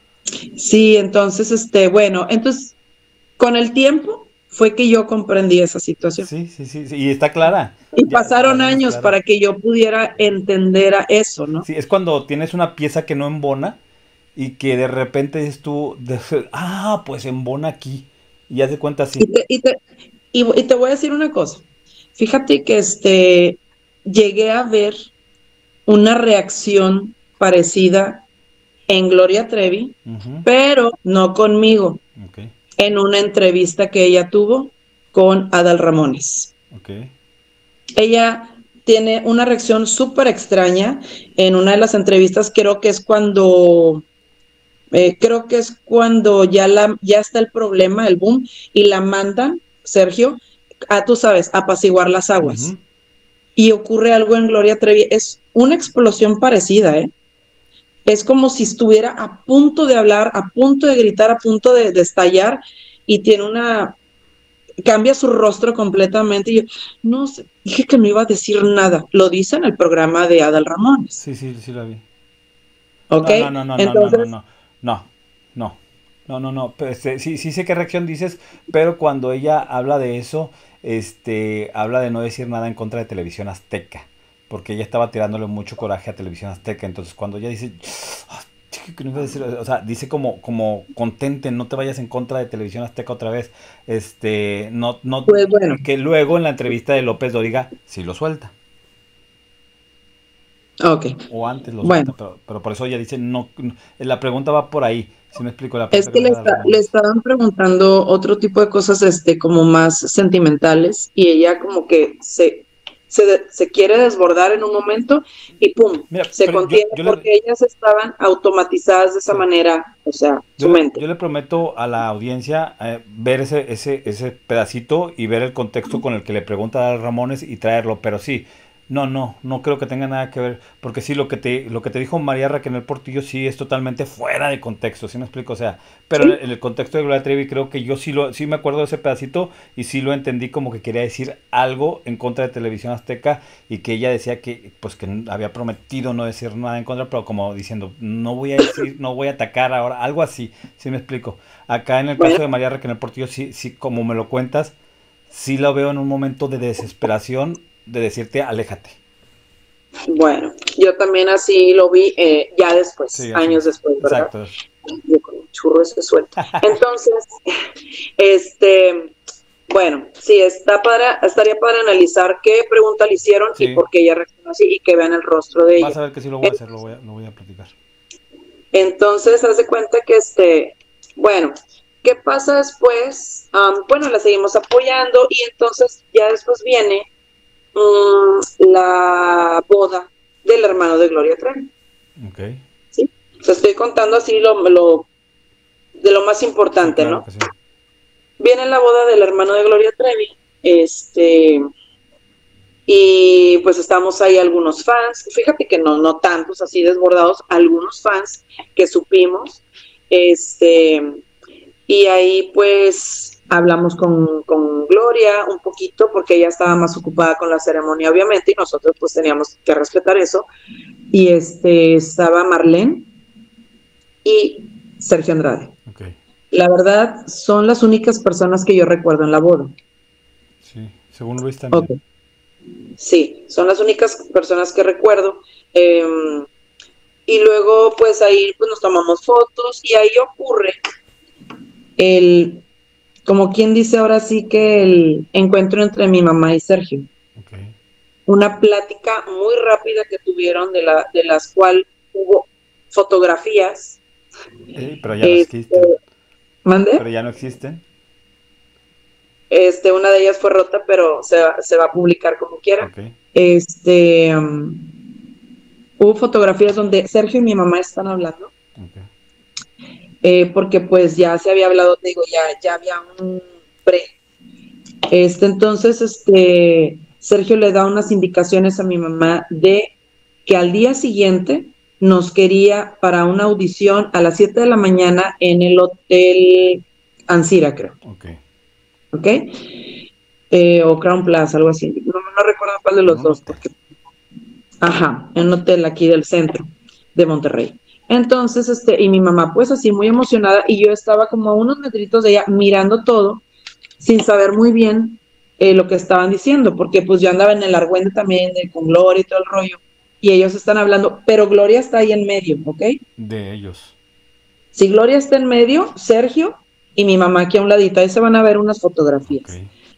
Sí, entonces, este, bueno, entonces, con el tiempo fue que yo comprendí esa situación. Sí, sí, sí, sí, y está clara. Y Ya la pasaron vemos años clara. para que yo pudiera entender a eso, ¿no? Sí, es cuando tienes una pieza que no embona y que de repente dices tú, de- ah, pues embona aquí. Y ya de cuenta Y así. te, y te, Y, y te voy a decir una cosa. Fíjate que este, llegué a ver una reacción parecida en Gloria Trevi, Ujú. pero no conmigo, Ok, en una entrevista que ella tuvo con Adal Ramones. ok. Ella tiene una reacción súper extraña en una de las entrevistas, creo que es cuando, eh, creo que es cuando ya, la, ya está el problema, el boom, y la mandan, Sergio, a, tú sabes, apaciguar las aguas. Ujú. Y ocurre algo en Gloria Trevi, es una explosión parecida, ¿eh? Es como si estuviera a punto de hablar, a punto de gritar, a punto de, de estallar, y tiene una, cambia su rostro completamente. Y yo, no sé, dije que no iba a decir nada. Lo dice en el programa de Adal Ramones, Sí, sí, sí la vi. ¿ok? No, no, no, no, no, no, no, Entonces, no, no, no, no, no, no, pero este, sí, sí sé qué reacción dices, pero cuando ella habla de eso, este, habla de no decir nada en contra de Televisión Azteca, porque ella estaba tirándole mucho coraje a Televisión Azteca, entonces cuando ella dice, "Ah, chico, que no iba a decir", o sea, dice como, como contente, no te vayas en contra de Televisión Azteca otra vez, este, no, no, pues bueno, que luego en la entrevista de López Dóriga sí lo suelta. ok. O antes lo suelta, Bueno, pero, pero por eso ella dice, no, no, la pregunta va por ahí, si me explico, la es pregunta que que le le, hace a está, le Ramones. estaban preguntando otro tipo de cosas, este, como más sentimentales, y ella como que se, se, se quiere desbordar en un momento y pum, Mira, se pero yo, contiene yo le, porque ellas estaban automatizadas de esa sí, manera, o sea, yo su le, mente. yo le prometo a la audiencia eh, ver ese, ese, ese pedacito y ver el contexto con el que le pregunta a Ramones y traerlo, pero sí, no, no, no creo que tenga nada que ver, porque sí, lo que te, lo que te dijo María Raquel Portillo sí es totalmente fuera de contexto, ¿sí me explico? O sea, pero en el, ¿Sí? en el contexto de Gloria Trevi creo que yo sí lo, sí me acuerdo de ese pedacito y sí lo entendí como que quería decir algo en contra de Televisión Azteca y que ella decía que pues que había prometido no decir nada en contra, pero como diciendo, no voy a decir, no voy a atacar ahora, algo así, ¿sí me explico? Acá en el Bueno, caso de María Raquel Portillo, sí, sí, como me lo cuentas, sí lo veo en un momento de desesperación de decirte, aléjate. bueno, yo también así lo vi eh, ya después, Sí, así años es. después, ¿verdad? Exacto. Yo con un churro ese suelto. Entonces, este, bueno, sí, está para, estaría para analizar qué pregunta le hicieron y Sí, por qué ella reaccionó así y que vean el rostro de vas ella. a ver que sí lo voy a hacer, lo voy a, lo voy a platicar. Entonces, haz de cuenta que este, bueno, ¿qué pasa después? Um, bueno, la seguimos apoyando y entonces ya después viene um, la boda del hermano de Gloria Trevi, Ok. ¿sí? O sea, estoy contando así lo, lo, de lo más Sí, importante, claro ¿no? que sí. Viene la boda del hermano de Gloria Trevi, este, y pues estamos ahí algunos fans, fíjate que no, no tantos así desbordados, algunos fans que supimos, este, y ahí pues hablamos con, con Gloria un poquito porque ella estaba más ocupada con la ceremonia obviamente y nosotros pues teníamos que respetar eso, y este, estaba Marlene y Sergio Andrade. Ok. La verdad, son las únicas personas que yo recuerdo en la boda. Sí, según Luis Ok. también. Sí, son las únicas personas que recuerdo. Eh, y luego, pues ahí pues, nos tomamos fotos y ahí ocurre el, como quien dice ahora sí que el encuentro entre mi mamá y Sergio. Ok. Una plática muy rápida que tuvieron, de, la, de las cuales hubo fotografías. Eh, pero ya no Este, existen. ¿Mandé? Pero ya no existen. Este, una de ellas fue rota, pero se, se va a publicar como quiera. Ok. Este, um, hubo fotografías donde Sergio y mi mamá están hablando, Ok. eh, porque pues ya se había hablado, te digo, ya, ya había un pre. Este, entonces, este, Sergio le da unas indicaciones a mi mamá de que al día siguiente nos quería para una audición a las siete de la mañana en el hotel Ancira, creo, Ok. ¿ok? Eh, o Crown Plaza, algo así. No, no recuerdo cuál de En los un dos, hotel. porque, ajá, en un hotel aquí del centro de Monterrey. Entonces, este, y mi mamá, pues así muy emocionada, y yo estaba como a unos metritos de ella mirando todo, sin saber muy bien eh, lo que estaban diciendo, porque pues yo andaba en el argüende también de, con Gloria y todo el rollo, y ellos están hablando, pero Gloria está ahí en medio, ¿ok? De ellos. Si Gloria está en medio, Sergio y mi mamá aquí a un ladito, ahí se van a ver unas Ok. fotografías.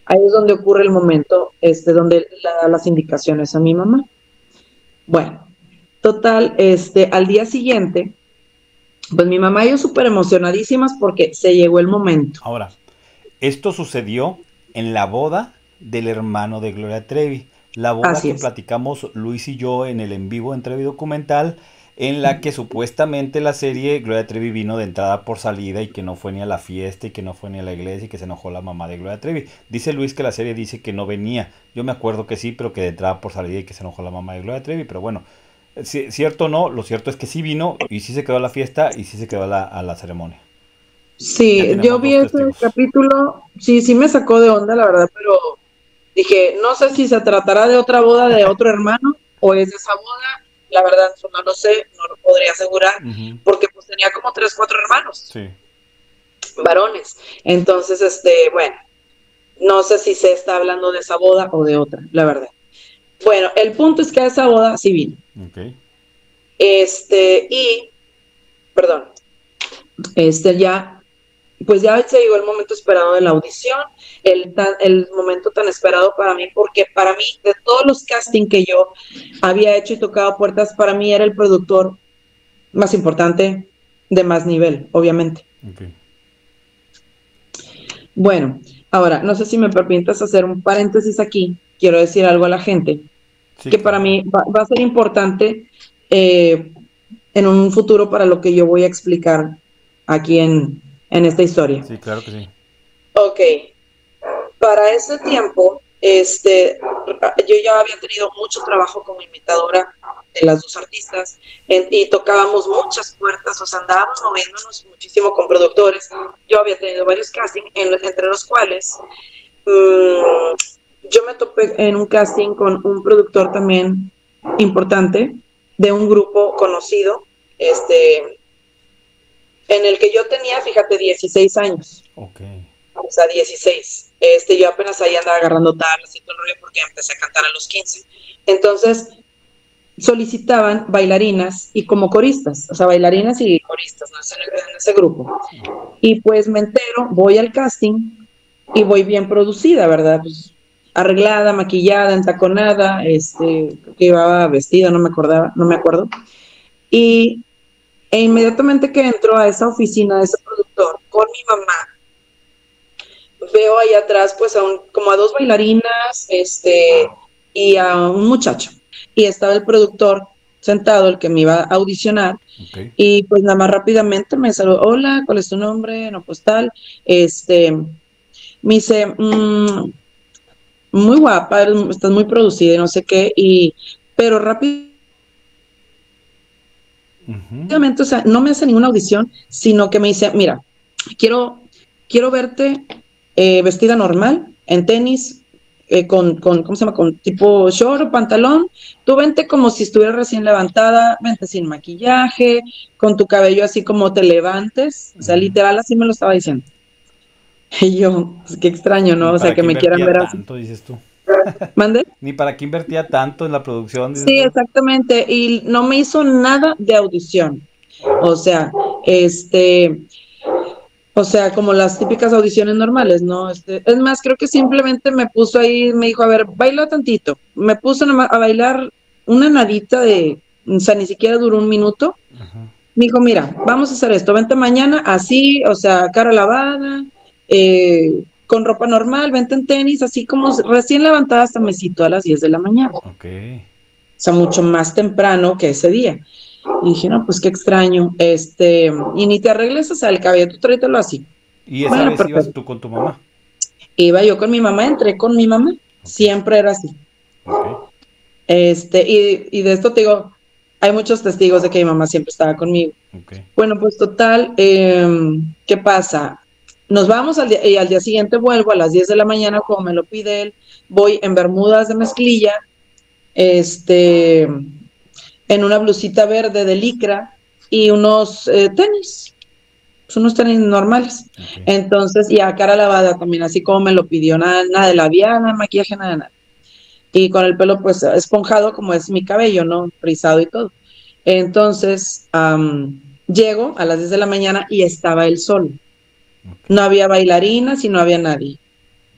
Ahí es donde ocurre el momento, este, donde le da las indicaciones a mi mamá. Bueno, total, este, al día siguiente, pues mi mamá y yo súper emocionadísimas porque se llegó el momento. Ahora, esto sucedió en la boda del hermano de Gloria Trevi. La boda Así que es. platicamos Luis y yo en el en vivo en Trevi Documental, en la que supuestamente la serie Gloria Trevi vino de entrada por salida y que no fue ni a la fiesta y que no fue ni a la iglesia y que se enojó la mamá de Gloria Trevi. Dice Luis que la serie dice que no venía. Yo me acuerdo que sí, pero que de entrada por salida y que se enojó la mamá de Gloria Trevi. Pero bueno, ci- cierto o no, lo cierto es que sí vino y sí se quedó a la fiesta y sí se quedó a la, a la ceremonia. Ya Sí, yo tenemos vi dos ese testigos. capítulo, sí, sí me sacó de onda, la verdad, pero dije, no sé si se tratará de otra boda de otro hermano o es de esa boda. La verdad, eso no lo sé, no lo podría asegurar, Ujú. porque pues tenía como tres, cuatro hermanos, Sí. varones. Entonces, este, bueno, no sé si se está hablando de esa boda o de otra, la verdad. Bueno, el punto es que a esa boda sí vino. Ok. Este, y, perdón, este ya, pues ya se llegó el momento esperado de la audición, el, tan, el momento tan esperado para mí, porque para mí, de todos los castings que yo había hecho y tocado puertas, para mí era el productor más importante, de más nivel, obviamente. Ok. Bueno, ahora, no sé si me permitas hacer un paréntesis aquí, quiero decir algo a la gente, Sí, que para claro. mí va, va a ser importante eh, en un futuro para lo que yo voy a explicar aquí en, en esta historia. Sí, claro que sí. Ok, para ese tiempo, este, yo ya había tenido mucho trabajo como imitadora de las dos artistas en, y tocábamos muchas puertas, o sea, andábamos moviéndonos muchísimo con productores. Yo había tenido varios castings, en, entre los cuales mmm, yo me topé en un casting con un productor también importante de un grupo conocido, este, en el que yo tenía, fíjate, dieciséis años. Ok. O sea, dieciséis. Este, yo apenas ahí andaba agarrando tablas y todo el rollo porque empecé a cantar a los quince. Entonces, solicitaban bailarinas y como coristas, o sea, bailarinas y coristas, ¿no? En ese grupo. Y pues me entero, voy al casting y voy bien producida, ¿verdad? Pues arreglada, maquillada, entaconada, este, creo que llevaba vestida, no me acordaba, no me acuerdo. Y e inmediatamente que entro a esa oficina de ese productor con mi mamá, veo ahí atrás pues a un, como a dos bailarinas este, y a un muchacho. Y estaba el productor sentado, el que me iba a audicionar, Ok. y pues nada más rápidamente me saludó, hola, ¿cuál es tu nombre? No, pues tal. Este, me dice, mmm, muy guapa, estás muy producida y no sé qué, y, pero rápidamente, Ujú. o sea, no me hace ninguna audición, sino que me dice, mira, quiero, quiero verte eh, vestida normal, en tenis, eh, con, con, ¿cómo se llama? Con tipo short o pantalón. Tú vente como si estuvieras recién levantada, vente sin maquillaje, con tu cabello así como te levantes. O sea, Ujú. literal así me lo estaba diciendo. Y yo, pues, qué extraño, Ni ¿no? O sea, para que qué me quieran invertía ver así. tanto, dices tú. ¿Mande? Ni para qué invertía tanto en la producción, dices Sí, tú. exactamente. Y no me hizo nada de audición. O sea, este, o sea, como las típicas audiciones normales, ¿no? Este, es más, creo que simplemente me puso ahí, me dijo, a ver, baila tantito. Me puso a bailar una nadita de, o sea, ni siquiera duró un minuto. Ajá. Me dijo, mira, vamos a hacer esto, vente mañana así, o sea, cara lavada, eh, con ropa normal, vente en tenis, así como recién levantada hasta me citó a las diez de la mañana. O Ok. sea, mucho más temprano que ese día. Y dije, no, pues qué extraño. Este, y ni te arregles, o sea, el cabello, tú tráetelo así. Y esa Bueno, vez ibas perfecto. tú con tu mamá. Iba yo con mi mamá, entré con mi mamá. Ok. Siempre era así. Ok. Este, y, y de esto te digo, hay muchos testigos de que mi mamá siempre estaba conmigo. Ok. Bueno, pues total, eh, ¿qué pasa? Nos vamos al día, y al día siguiente vuelvo a las diez de la mañana, como me lo pide él, voy en bermudas de mezclilla, este, en una blusita verde de licra y unos eh, tenis, pues unos tenis normales. Ok. Entonces, y a cara lavada también, así como me lo pidió, nada, nada de labial, nada de maquillaje, nada de nada. Y con el pelo pues esponjado como es mi cabello, ¿no? Rizado y todo. Entonces, um, llego a las diez de la mañana y estaba él solo. Ok. No había bailarinas y no había nadie.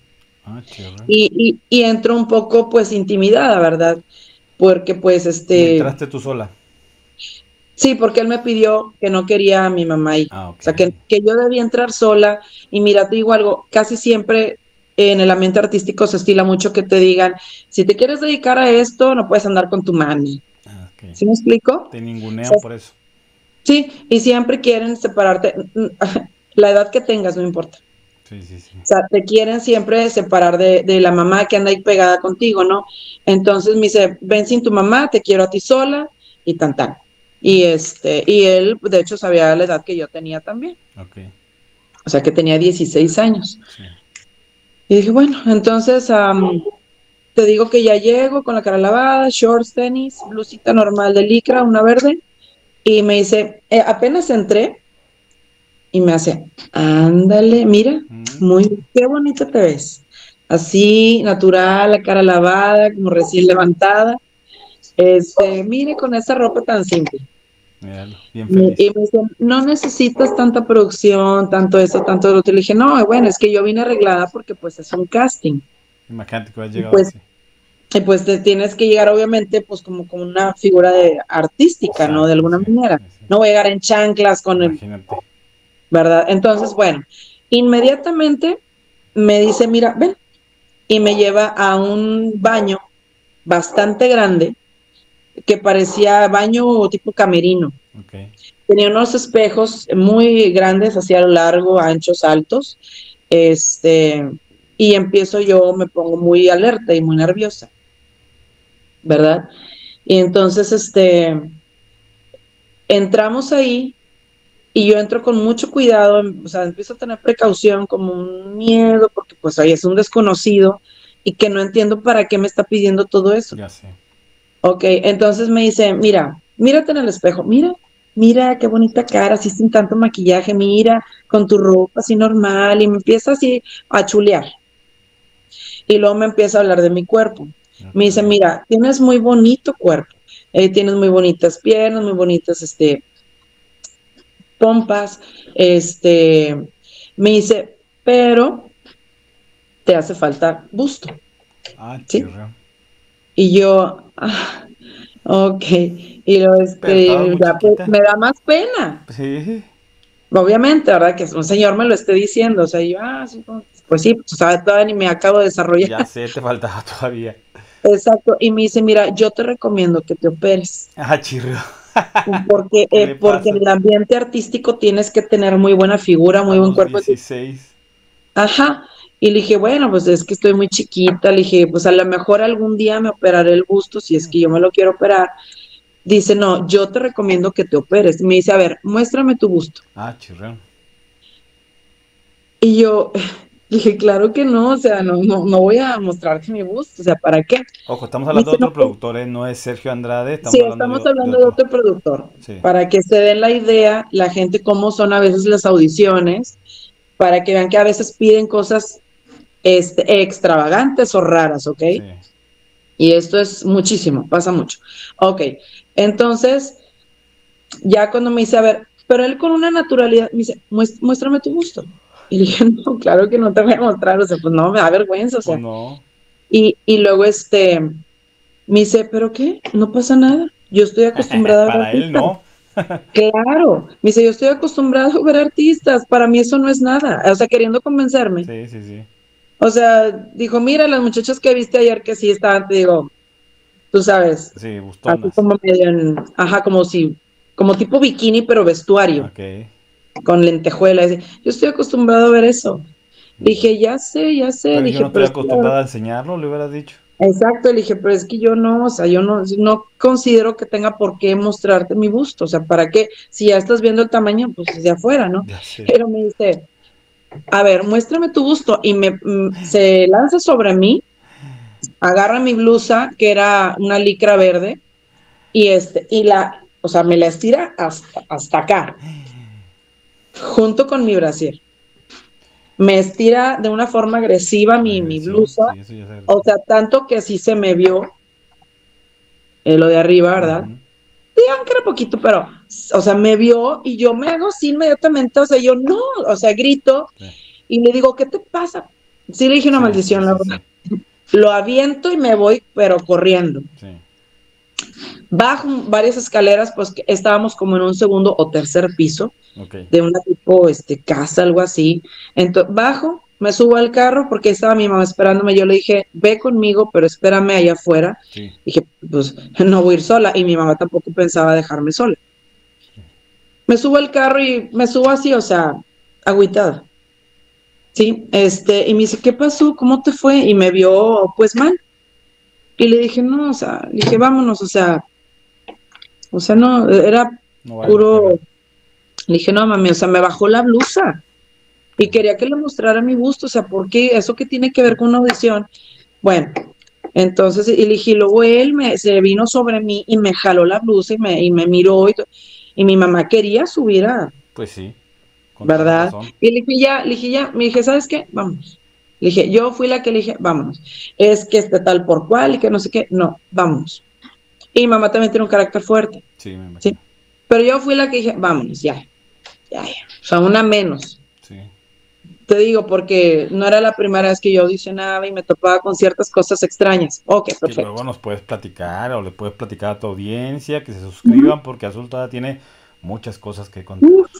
Ah, chévere. Y, y, y entro un poco pues intimidada, ¿verdad? Porque pues Y este, entraste tú sola. sí, porque él me pidió que no quería a mi mamá ahí. Ah, O ok. sea, que, que yo debía entrar sola. Y mira, te digo algo, casi siempre en el ambiente artístico se estila mucho que te digan, si te quieres dedicar a esto, no puedes andar con tu mami. Ah, ok. ¿Sí me explico? O Te sea, ningunean por eso. sí, y siempre quieren separarte. La edad que tengas no importa. Sí, sí, sí. O sea, te quieren siempre separar de, de la mamá que anda ahí pegada contigo, ¿no? Entonces me dice, ven sin tu mamá, te quiero a ti sola y tan tan. Y este, y él, de hecho, sabía la edad que yo tenía también. Ok. O sea, que tenía dieciséis años. Sí. Y dije, bueno, entonces am, te digo que ya llego con la cara lavada, shorts, tenis, blusita normal de licra, una verde. Y me dice, eh, apenas entré y me hace, ándale, mira, Mm, muy, qué bonita te ves. Así, natural, la cara lavada, como recién levantada. Este, mire con esa ropa tan simple. míralo, bien Me- Y feliz. me dicen, no necesitas tanta producción, tanto eso, tanto lo otro. Le dije, no, bueno, es que yo vine arreglada porque pues es un casting. Imagínate que hubieras Y llegado pues, así. y pues te tienes que llegar obviamente pues como, como una figura de artística, ¿no? De Exacto, alguna sí, manera. sí, sí. No voy a llegar en chanclas con el, Imagínate. ¿verdad? Entonces, bueno, inmediatamente me dice, mira, ven, y me lleva a un baño bastante grande que parecía baño tipo camerino. Ok. Tenía unos espejos muy grandes, hacia lo largo, anchos, altos. Este, y empiezo yo, me pongo muy alerta y muy nerviosa, ¿verdad? Y entonces, este, entramos ahí y yo entro con mucho cuidado, o sea, empiezo a tener precaución, como un miedo, porque pues ahí es un desconocido y que no entiendo para qué me está pidiendo todo eso. Ya sé. Ok, entonces me dice, mira, mírate en el espejo, mira, mira qué bonita cara, así sin tanto maquillaje, mira, con tu ropa así normal, y me empieza así a chulear. Y luego me empieza a hablar de mi cuerpo. Me Ok. dice, mira, tienes muy bonito cuerpo, eh, tienes muy bonitas piernas, muy bonitas, este, pompas, este, me dice, pero te hace falta busto, Ah, ¿sí? chirrión. Y yo, ah, ok, y luego, Pero estabas este, muy ya, pues, chiquita. me da más pena. Sí. Obviamente, ¿verdad? Que un señor me lo esté diciendo, o sea, yo, ah, sí, pues pues sí, pues, ¿sabes? Todavía ni me acabo de desarrollar. Ya sé, te faltaba todavía. Exacto, y me dice, mira, yo te recomiendo que te operes, Ah, chirrión. porque, ¿Qué eh, le porque en pasa? el ambiente artístico tienes que tener muy buena figura, A muy buen los cuerpo. dieciséis. Ajá, y le dije, bueno, pues es que estoy muy chiquita, le dije, pues a lo mejor algún día me operaré el busto, si es que yo me lo quiero operar. Dice, no, yo te recomiendo que te operes. Me dice, a ver, muéstrame tu busto. Ah, chirrión. Y yo dije, claro que no, o sea, no, no, no voy a mostrarte mi busto, o sea, ¿para qué? Ojo, estamos Me hablando de dice, no, otro pues, productor, ¿eh? No es Sergio Andrade, sí, estamos hablando estamos de, de hablando de otro. otro productor, Sí. para que se den la idea, la gente, cómo son a veces las audiciones, para que vean que a veces piden cosas este, extravagantes o raras, ¿ok? Sí. Y esto es muchísimo, pasa mucho. Ok, entonces, ya cuando me dice, a ver, pero él con una naturalidad, me dice, "Mués- muéstrame tu busto". Y le dije, no, claro que no te voy a mostrar, o sea, pues no, me da vergüenza, o Pues sea. no. Y, y luego este, me dice, ¿pero qué? No pasa nada. Yo estoy acostumbrada a ver Para él artistas. no. Claro, me dice, yo estoy acostumbrada a ver artistas. Para mí eso no es nada. O sea, queriendo convencerme. Sí, sí, sí. O sea, dijo, mira, las muchachas que viste ayer que sí estaban, te digo, tú sabes, Sí, así bustonas. como medio en, ajá, como si, como tipo bikini, pero vestuario, Ok. con lentejuelas. Yo estoy acostumbrado a ver eso. Dije, ya sé, ya sé. Pero yo Dije, no estoy pero es que la acostumbrada verdad. a enseñarlo, le hubieras dicho. Exacto, le dije, pero es que yo no, o sea, yo no, no considero que tenga por qué mostrarte mi busto, o sea, ¿para qué? Si ya estás viendo el tamaño, pues desde afuera, ¿no? Ya sé. Pero me dice, a ver, muéstrame tu busto, y me mm, se lanza sobre mí, agarra mi blusa, que era una licra verde, y este, y la, o sea, me la estira hasta, hasta acá, junto con mi brasier. Me estira de una forma agresiva mi, mi Agresión, blusa, sí, eso ya es o agresión. sea, tanto que sí se me vio eh, lo de arriba, ¿verdad? Ujú. Digan que era poquito, pero, o sea, me vio y yo me hago así inmediatamente, o sea, yo no, o sea, grito Sí. y le digo, ¿qué te pasa? Sí le dije una Sí, maldición, sí, la sí, verdad. sí. Lo aviento y me voy, pero corriendo. Sí. Bajo varias escaleras, pues que estábamos como en un segundo o tercer piso Ok. de una tipo este, casa, algo así. Entonces, bajo, me subo al carro porque estaba mi mamá esperándome. Yo le dije, ve conmigo, pero espérame allá afuera. Sí. Dije, pues no voy a ir sola. Y mi mamá tampoco pensaba dejarme sola. Me subo al carro y me subo así, o sea, agüitada. Sí, este, y me dice, ¿qué pasó? ¿Cómo te fue? Y me vio, pues mal. Y le dije, no, o sea, le dije, vámonos, o sea, o sea, no, era No vale la puro. pena. Le dije, no, mami, o sea, me bajó la blusa y quería que le mostrara mi gusto, o sea, ¿por qué? ¿Eso qué tiene que ver con una audición? Bueno, entonces, y le dije, y luego él me, se vino sobre mí y me jaló la blusa y me, y me miró y, to- y mi mamá quería subir a, Pues sí, con toda ¿verdad? razón. Y le dije, ya, le dije, ya, me dije, ¿sabes qué? Vámonos. Le dije, yo fui la que le dije, vámonos. Es que este tal por cual y que no sé qué, no, vámonos. Y mi mamá también tiene un carácter fuerte, Sí, me ¿sí? imagino. Pero yo fui la que dije, vámonos, ya, ya, ya. O sea, una menos. Sí. Te digo, porque no era la primera vez que yo audicionaba y me topaba con ciertas cosas extrañas. Ok, Que perfecto. luego nos puedes platicar o le puedes platicar a tu audiencia que se Ujú. suscriban porque Azul todavía tiene muchas cosas que contar. Uf.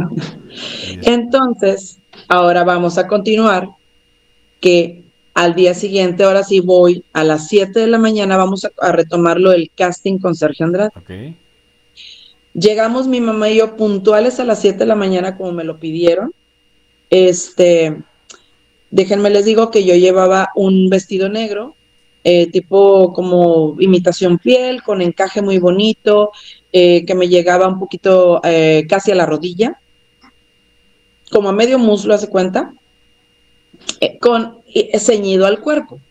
Y des- Entonces, ahora vamos a continuar, que al día siguiente, ahora sí voy a las siete de la mañana, vamos a, a retomarlo el casting con Sergio Andrade. ok, Llegamos mi mamá y yo puntuales a las siete de la mañana como me lo pidieron. Este, Déjenme les digo que yo llevaba un vestido negro, eh, tipo como imitación piel, con encaje muy bonito, eh, que me llegaba un poquito eh, casi a la rodilla, como a medio muslo, hace cuenta, eh, con eh, ceñido al cuerpo.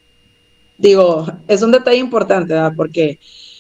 Digo, es un detalle importante, ¿verdad? Porque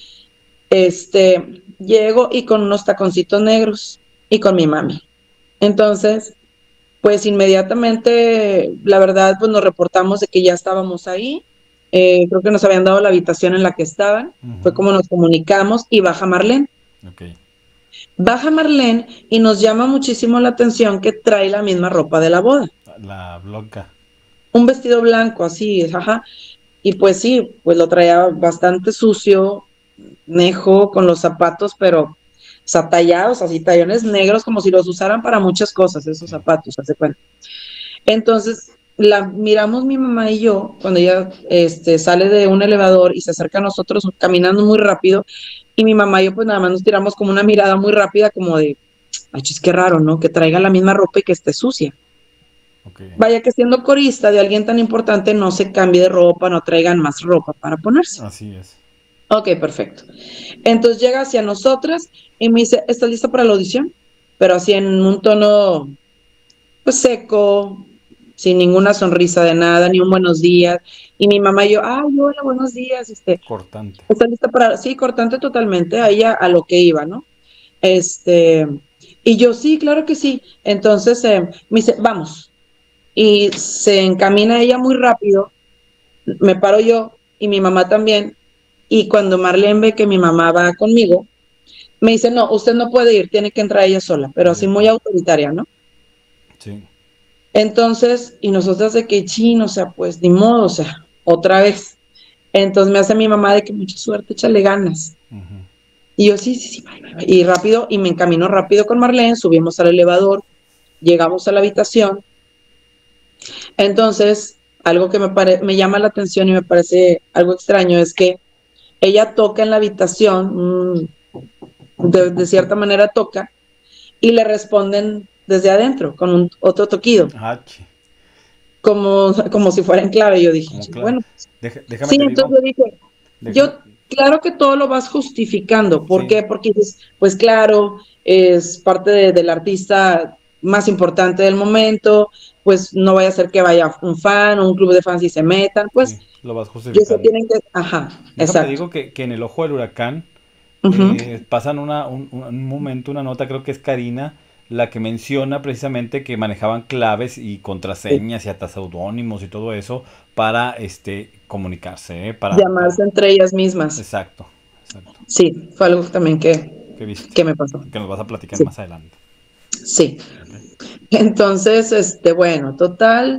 este, llego y con unos taconcitos negros y con mi mami. Entonces, pues inmediatamente, la verdad, pues nos reportamos de que ya estábamos ahí. Eh, creo que nos habían dado la habitación en la que estaban. Fue ujú, como nos comunicamos y baja Marlene. ok. Baja Marlene y nos llama muchísimo la atención que trae la misma ropa de la boda. La blanca. Un vestido blanco, así, ajá. Y pues sí, pues lo traía bastante sucio, nejo, con los zapatos, pero, o sea, tallados, así, tallones negros, como si los usaran para muchas cosas, esos Sí. zapatos, hace cuenta. Entonces, la miramos mi mamá y yo cuando ella este, sale de un elevador y se acerca a nosotros caminando muy rápido. Y mi mamá y yo, pues nada más nos tiramos como una mirada muy rápida, como de, ay, chis, qué raro, ¿no? Que traiga la misma ropa y que esté sucia. Ok. Vaya que siendo corista de alguien tan importante, no se cambie de ropa, no traigan más ropa para ponerse. Así es. Ok, perfecto. Entonces llega hacia nosotras y me dice, ¿estás lista para la audición? Pero así en un tono pues seco, sin ninguna sonrisa de nada, ni un buenos días. Y mi mamá y yo, ay, hola, buenos días, este, Cortante. ¿está lista para...? Sí, cortante totalmente, a ella a lo que iba, ¿no? Este, y yo, sí, claro que sí. Entonces, eh, me dice, vamos. Y se encamina ella muy rápido, me paro yo y mi mamá también. Y cuando Marlene ve que mi mamá va conmigo, me dice, no, usted no puede ir, tiene que entrar ella sola, pero así muy Directo. autoritaria, ¿no? Sí. Entonces, y nosotras de que chin, o sea, pues ni modo, o sea, otra vez. Entonces me hace mi mamá de que mucha suerte, échale ganas. Ujú, Y yo, sí, sí, sí, bye, bye, bye. Y rápido, y me encamino rápido con Marlene, subimos al elevador, llegamos a la habitación. Entonces, algo que me, pare- me llama la atención y me parece algo extraño es que ella toca en la habitación, mm, de, de cierta manera toca, y le responden desde adentro, con un, otro toquido, ah, chi. como, como si fuera en clave. Yo dije, Como claro. bueno, Deja- déjame sí, te entonces digo. yo dije, Déjame. yo, claro que todo lo vas justificando. ¿Por Sí. qué? Porque dices, pues claro, es parte de- del artista más importante del momento, pues no vaya a ser que vaya un fan o un club de fans y se metan, Sí. pues Lo vas ellos se justificando. tienen que, ajá, Déjame te exacto. digo que, que en el ojo del huracán Ujú. eh, pasan una, un, un- un momento, una nota, creo que es Karina, la que menciona precisamente que manejaban claves y Sí. contraseñas y hasta seudónimos y todo eso para este comunicarse, ¿eh? Para, Llamarse para... entre ellas mismas. Exacto, exacto. Sí, fue algo también que, ¿Qué viste? que me pasó. Que nos vas a platicar Sí, más adelante. sí. Ok. Entonces, este, bueno, total.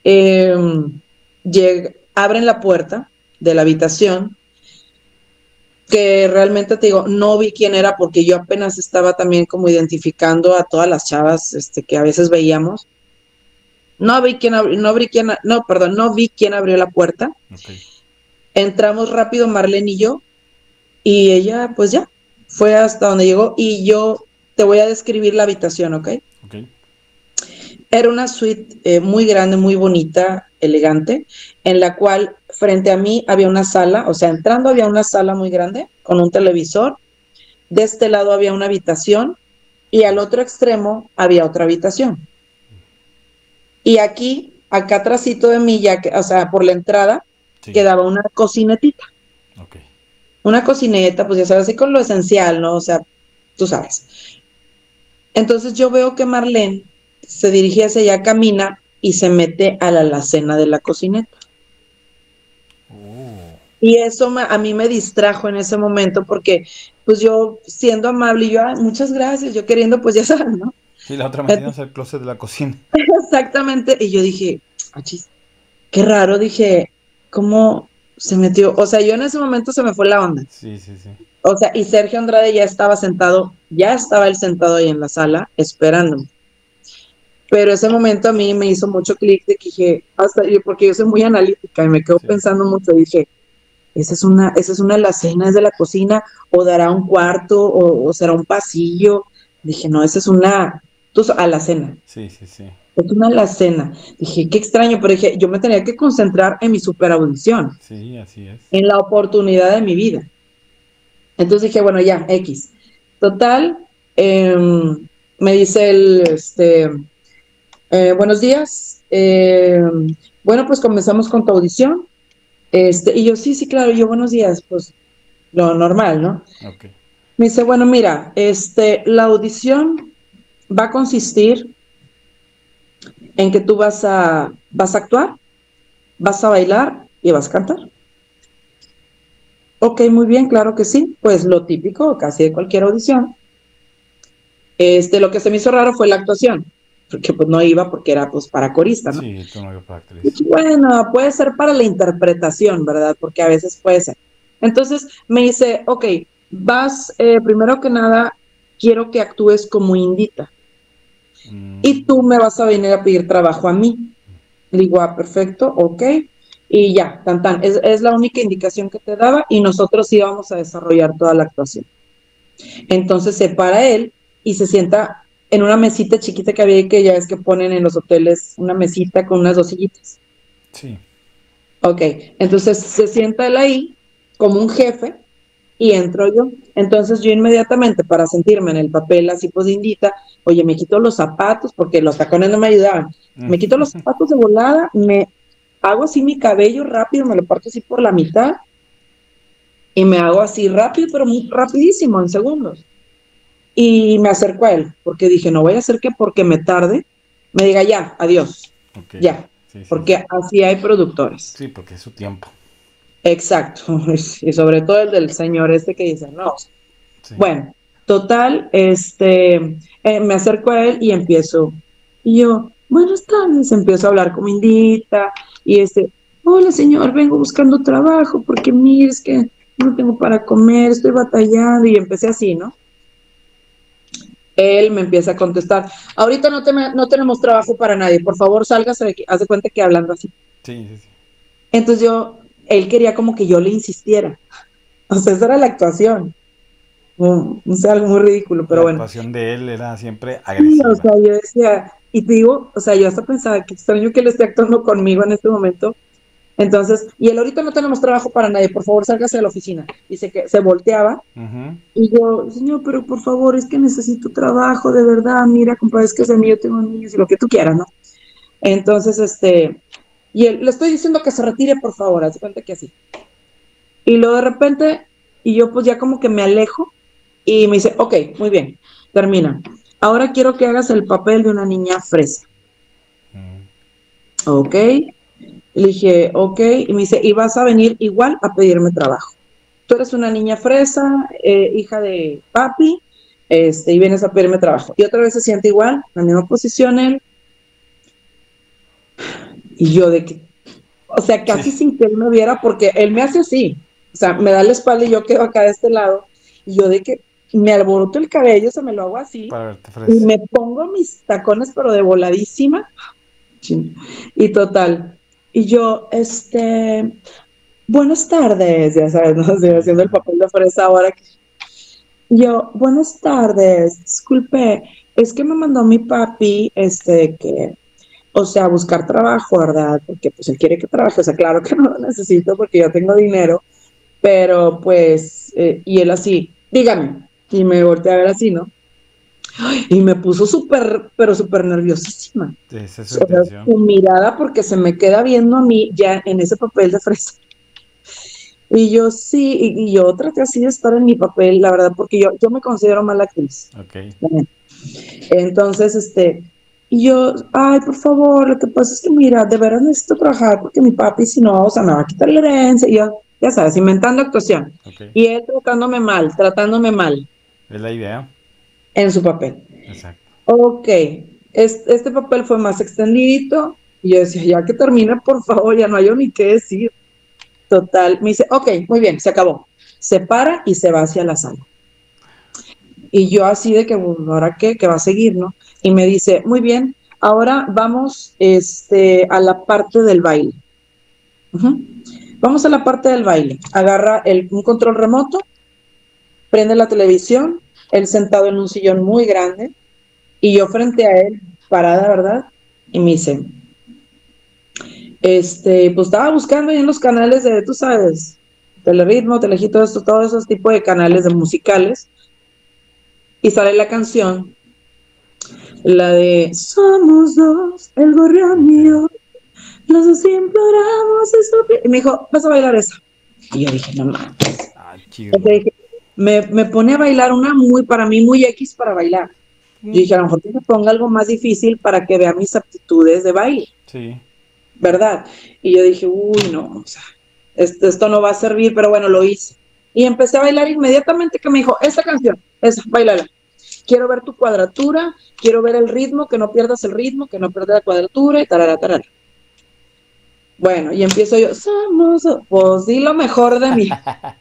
eh, lleg- abren la puerta de la habitación, que realmente te digo, no vi quién era porque yo apenas estaba también como identificando a todas las chavas este, que a veces veíamos. No vi quién abrió, no vi quién, no, perdón, no vi quién abrió la puerta. Ok. Entramos rápido Marlene y yo, y ella, pues ya, fue hasta donde llegó, y yo te voy a describir la habitación, ¿ok? Ok. Era una suite eh, muy grande, muy bonita, elegante, en la cual frente a mí había una sala, o sea, entrando había una sala muy grande con un televisor, de este lado había una habitación y al otro extremo había otra habitación. Y aquí, acá atrásito de mí, ya que, o sea, por la entrada, Sí. quedaba una cocinetita. Ok. Una cocineta, pues ya sabes, así con lo esencial, ¿no? O sea, tú sabes. Entonces yo veo que Marlene se dirige hacia allá, camina y se mete a la alacena de la cocineta. Oh. Y eso me- a mí me distrajo en ese momento porque, pues yo siendo amable, y yo, "Ay, muchas gracias", yo queriendo, pues ya sabes, ¿no? Sí, la otra Entonces, metiéndose al closet de la cocina. exactamente. Y yo dije, "Achis, qué raro", dije, ¿cómo se metió? O sea, yo en ese momento se me fue la onda. Sí, sí, sí. O sea, y Sergio Andrade ya estaba sentado, ya estaba él sentado ahí en la sala esperándome. Pero ese momento a mí me hizo mucho clic de que dije, hasta yo, porque yo soy muy analítica y me quedo Sí. pensando mucho, dije, esa es una, esa es una alacena, es de la cocina, o dará un cuarto, o, o será un pasillo. Dije, no, esa es una, tú, alacena, Sí, sí, sí. es una alacena. Dije, qué extraño, pero dije, yo me tenía que concentrar en mi superaudición, Sí, así es. en la oportunidad de mi vida. Entonces dije, bueno, ya, X. Total, eh, me dice el, este, eh, buenos días. Eh, bueno, pues comenzamos con tu audición. Este, y yo, sí, sí, claro, yo, buenos días, pues lo normal, ¿no? Ok. Me dice, bueno, mira, este, la audición va a consistir en que tú vas a, vas a actuar, vas a bailar y vas a cantar. Ok, muy bien, claro que sí. Pues lo típico, casi de cualquier audición. Este, lo que se me hizo raro fue la actuación, porque pues no iba porque era pues para corista, ¿no? Sí, tú no eres para actriz. Bueno, puede ser para la interpretación, ¿verdad? Porque a veces puede ser. Entonces me dice, ok, vas, eh, primero que nada, quiero que actúes como Indita Mm, y tú me vas a venir a pedir trabajo a mí. Le digo, ah, perfecto, ok. Y ya, tan tan, es, es la única indicación que te daba y nosotros íbamos a desarrollar toda la actuación. Entonces se para él y se sienta en una mesita chiquita que había, que ya ves que ponen en los hoteles, una mesita con unas dos sillitas. sí. Ok, entonces se sienta él ahí como un jefe y entro yo. Entonces yo inmediatamente, para sentirme en el papel así pues de Indita, oye, me quito los zapatos porque los tacones no me ayudaban. Mm, Me quito los zapatos de volada, me hago así mi cabello rápido, me lo parto así por la mitad y me hago así rápido, pero muy rapidísimo, en segundos. Y me acerco a él porque dije, no voy a hacer que porque me tarde, me diga ya, adiós, ok. ya, Sí, sí, sí. porque así hay productores. Sí, porque es su tiempo. Exacto, y sobre todo el del señor este que dice, no. Sí. Bueno, total, este, eh, me acerco a él y empiezo, y yo, buenas tardes, empiezo a hablar como Indita, y este, hola señor, vengo buscando trabajo, porque mire, es que no tengo para comer, estoy batallando, y empecé así, ¿no? Él me empieza a contestar, ahorita no, te, no tenemos trabajo para nadie, por favor sálgase de aquí, haz de cuenta que hablando así. Sí, sí, sí. Entonces yo, él quería como que yo le insistiera, o sea, esa era la actuación. No, no sé, algo muy ridículo, pero La bueno. actuación de él era siempre Sí, o agresiva. sea, yo decía, y te digo, o sea, yo hasta pensaba que extraño que él esté actuando conmigo en este momento. Entonces, y él, ahorita no tenemos trabajo para nadie, por favor, sálgase de la oficina. Dice que se volteaba Ujú. y yo, señor, pero por favor, es que necesito trabajo, de verdad, mira, compadre, es que es de mí, yo tengo niños y lo que tú quieras, ¿no? Entonces, este, y él, le estoy diciendo que se retire, por favor, haz de cuenta que así. Y luego de repente, y yo pues ya como que me alejo y me dice, ok, muy bien, termina. Ahora quiero que hagas el papel de una niña fresa. Mm, Ok. Le dije, ok. Y me dice, y vas a venir igual a pedirme trabajo. Tú eres una niña fresa, eh, hija de papi, este, y vienes a pedirme trabajo. Y otra vez se siente igual, la misma posición él. Y yo de que, o sea, casi Sí. sin que él me viera, porque él me hace así, o sea, me da la espalda y yo quedo acá de este lado, y yo de que me alboroto el cabello, se me lo hago así, Para verte y fresa. me pongo mis tacones, pero de voladísima, chin, y total. Y yo, este, buenas tardes, ya sabes, ¿no? Estoy haciendo el papel de fresa ahora. que- Yo, buenas tardes, disculpe, es que me mandó mi papi, este, que, o sea, buscar trabajo, ¿verdad? Porque pues él quiere que trabaje, o sea, claro que no lo necesito porque yo tengo dinero, pero pues, eh, y él así, dígame, y me volteé a ver así, ¿no? Y me puso súper, pero súper nerviosísima. Esa es su O sea, intención. su mirada porque se me queda viendo a mí ya en ese papel de fresa. Y yo sí, y, y yo traté así de estar en mi papel, la verdad, porque yo, yo me considero mala actriz. Ok. Entonces, este, y yo, ay, por favor, lo que pasa es que mira, de veras necesito trabajar porque mi papi, si no, o sea, me va a quitar la herencia. Y yo, ya sabes, inventando actuación. Ok. Y él tratándome mal, tratándome mal Es la idea. en su papel. Exacto. Ok, es- este papel fue más extendidito. Y yo decía, ya que termine, por favor, ya no hay yo ni qué decir. Total, me dice, ok, muy bien, se acabó. Se para y se va hacia la sala. Y yo así de que, bueno, ¿ahora qué? ¿Qué va a seguir, no? Y me dice, muy bien, ahora vamos este, a la parte del baile. Ujú. Vamos a la parte del baile. Agarra el, un control remoto, prende la televisión, él sentado en un sillón muy grande, y yo frente a él, parada, ¿verdad? Y me dice, este, pues estaba buscando ahí en los canales de, tú sabes, Telerritmo, Telehit, todo esto, todos esos tipos de canales de musicales, y sale la canción, la de Somos dos, el gorrión Ok. mío, los dos imploramos eso. Y me dijo, vas a bailar esa. Y yo dije, no mames. Ah, O sea, chido. dije, me, me pone a bailar una muy, para mí, muy X para bailar. Yo dije, a lo mejor que me ponga algo más difícil para que vea mis aptitudes de baile, Sí. ¿verdad? Y yo dije, uy, no, o sea, esto, esto no va a servir, pero bueno, lo hice. Y empecé a bailar inmediatamente que me dijo, esta canción, esa, bailala. Quiero ver tu cuadratura, quiero ver el ritmo, que no pierdas el ritmo, que no pierdas la cuadratura y tarara, tarara. Bueno, y empiezo yo, somos, pues di lo mejor de mí.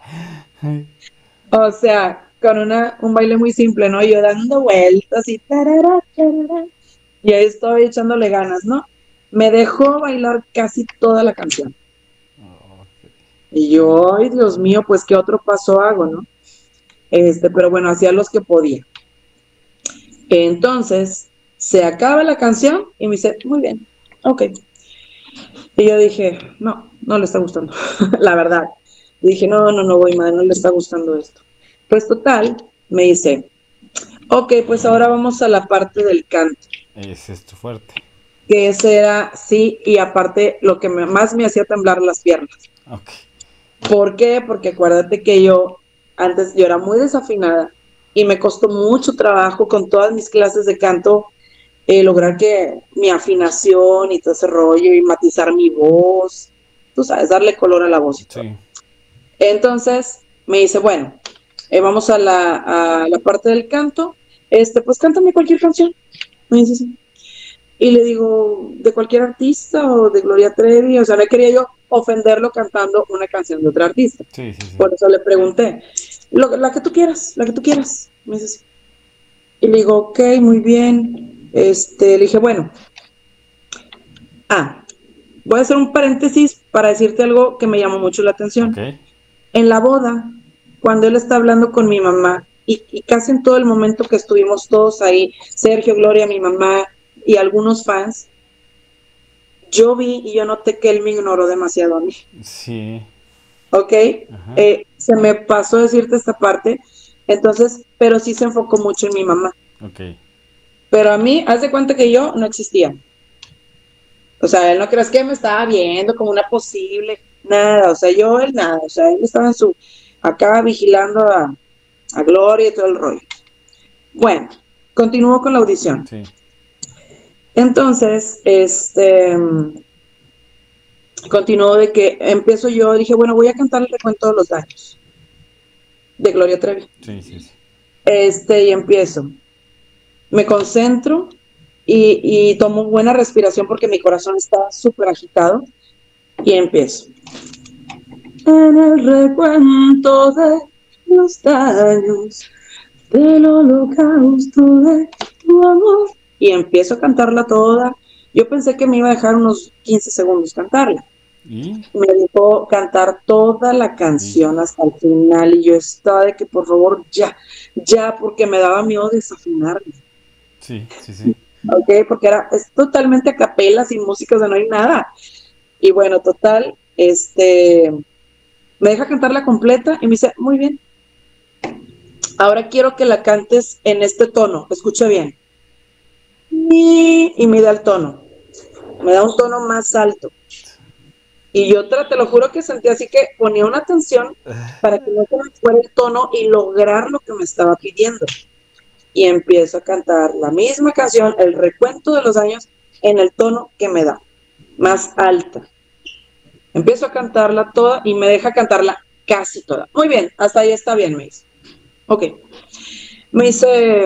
O sea, con una, un baile muy simple, ¿no? Yo dando vueltas y tarara, tarara. Y ahí estoy echándole ganas, ¿no? Me dejó bailar casi toda la canción. Ok. Y yo, ay, Dios mío, pues qué otro paso hago, ¿no? Este, pero bueno, hacía los que podía. Entonces, se acaba la canción y me dice, muy bien, ok. Y yo dije, no, no le está gustando, la verdad. Y dije, no, no, no voy, madre, no le está gustando esto. Pues total, me dice, ok, pues ahora vamos a la parte del canto, Ese es tu fuerte. que ese era, sí, y aparte lo que me- más me hacía temblar las piernas. Ok. ¿Por qué? Porque acuérdate que yo, antes yo era muy desafinada y me costó mucho trabajo con todas mis clases de canto eh, lograr que mi afinación y todo ese rollo y matizar mi voz, tú sabes, darle color a la voz y todo. Sí. Entonces me dice, bueno, eh, vamos a la, a la parte del canto, este, pues cántame cualquier canción. Me dice así. Y le digo, de cualquier artista o de Gloria Trevi, o sea, no quería yo ofenderlo cantando una canción de otra artista. Sí, sí, sí. Por eso le pregunté, lo, la que tú quieras, la que tú quieras. Me dice así. Y le digo, ok, muy bien. Este, le dije, bueno, ah, voy a hacer un paréntesis para decirte algo que me llamó mucho la Ok. atención. En la boda, cuando él está hablando con mi mamá, y, y casi en todo el momento que estuvimos todos ahí, Sergio, Gloria, mi mamá y algunos fans, yo vi y yo noté que él me ignoró demasiado a mí. Sí. ¿Ok? Ajá. Eh, se me pasó decirte esta parte, entonces, pero sí se enfocó mucho en mi mamá. Ok. Pero a mí, haz de cuenta que yo no existía. O sea, él no crees que me estaba viendo como una posible, nada, o sea, yo, él nada, o sea, él estaba en su, acá vigilando a, a Gloria y todo el rollo. Bueno, continúo con la audición. Sí. Entonces, este, continuó de que empiezo yo, dije, bueno, voy a cantar el recuento de los daños de Gloria Trevi. Sí, sí, sí. Este, y empiezo. Me concentro, y, y tomo buena respiración porque mi corazón está súper agitado y empiezo. En el recuento de los daños del holocausto de tu amor. Y empiezo a cantarla toda. Yo pensé que me iba a dejar unos quince segundos cantarla. ¿Y? Me dejó cantar toda la canción ¿Y? hasta el final y yo estaba de que por favor ya, ya, porque me daba miedo desafinarme. Sí, sí, sí. Ok, porque era, es totalmente a capela, sin música, o sea, no hay nada. Y bueno, total, este, me deja cantarla completa y me dice, muy bien, ahora quiero que la cantes en este tono, escucha bien. Y, y me da el tono, me da un tono más alto. Y yo te, te lo juro que sentí así que ponía una atención para que no se me fuera el tono y lograr lo que me estaba pidiendo. Y empiezo a cantar la misma canción, el recuento de los años, en el tono que me da, más alta. Empiezo a cantarla toda y me deja cantarla casi toda. Muy bien, hasta ahí está bien, me dice. Ok. Me dice,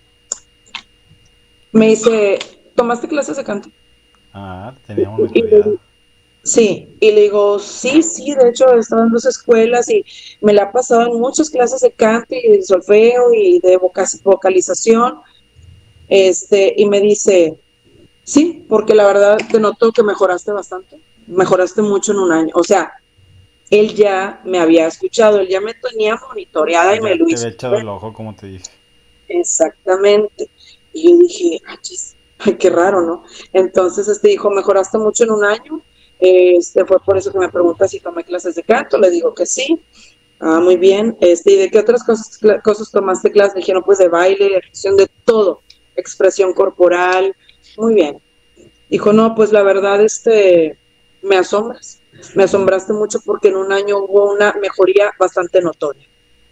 me dice, ¿tomaste clases de canto? Ah, teníamos muy Y le- estudiado. sí, y le digo, sí, sí, de hecho he estado en dos escuelas y me la he pasado en muchas clases de canto y de solfeo y de voca- vocalización, este, y me dice, sí, porque la verdad te noto que mejoraste bastante, mejoraste mucho en un año, o sea, él ya me había escuchado, él ya me tenía monitoreada y me Ya lo te hizo había echado ver. el ojo, como te dije. Exactamente. Y yo dije, ay, chis, ay, qué raro, ¿no? Entonces, este dijo, mejoraste mucho en un año. Este fue por eso que me pregunta si tomé clases de canto. Le digo que sí. Ah, muy bien. Este, ¿y de qué otras cosas, cla- cosas tomaste clases? Me dijeron, pues de baile, de ejecución, de todo. Expresión corporal. Muy bien. Dijo, no, pues la verdad, este, me asombras. Me asombraste mucho porque en un año hubo una mejoría bastante notoria.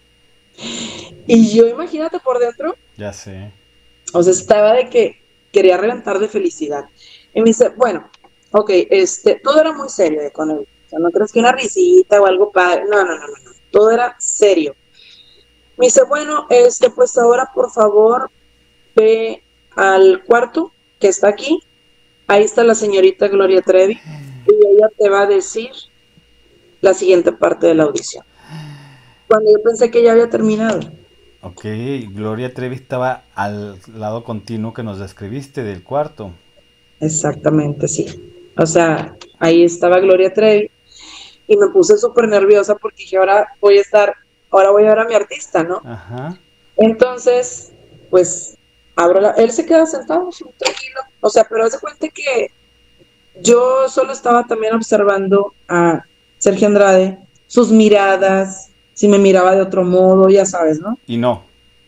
Y yo, imagínate por dentro, Ya sé. o sea, estaba de que quería reventar de felicidad. Y me dice, bueno, ok, este, todo era muy serio de con él. O sea, no crees que una risita o algo padre. No, no, no, no, no. Todo era serio. Me dice, bueno, este, pues ahora por favor ve al cuarto que está aquí. Ahí está la señorita Gloria Trevi y ella te va a decir la siguiente parte de la audición. Cuando yo pensé que ya había terminado. Ok, Gloria Trevi estaba al lado continuo que nos describiste del cuarto. Exactamente, sí. O sea, ahí estaba Gloria Trevi y me puse súper nerviosa porque dije, ahora voy a estar, ahora voy a ver a mi artista, ¿no? Ajá. Entonces, pues, abro la, él se queda sentado, sí, tranquilo, o sea, pero hace cuenta que yo solo estaba también observando a Sergio Andrade, sus miradas, si me miraba de otro modo, ya sabes, ¿no? Y no.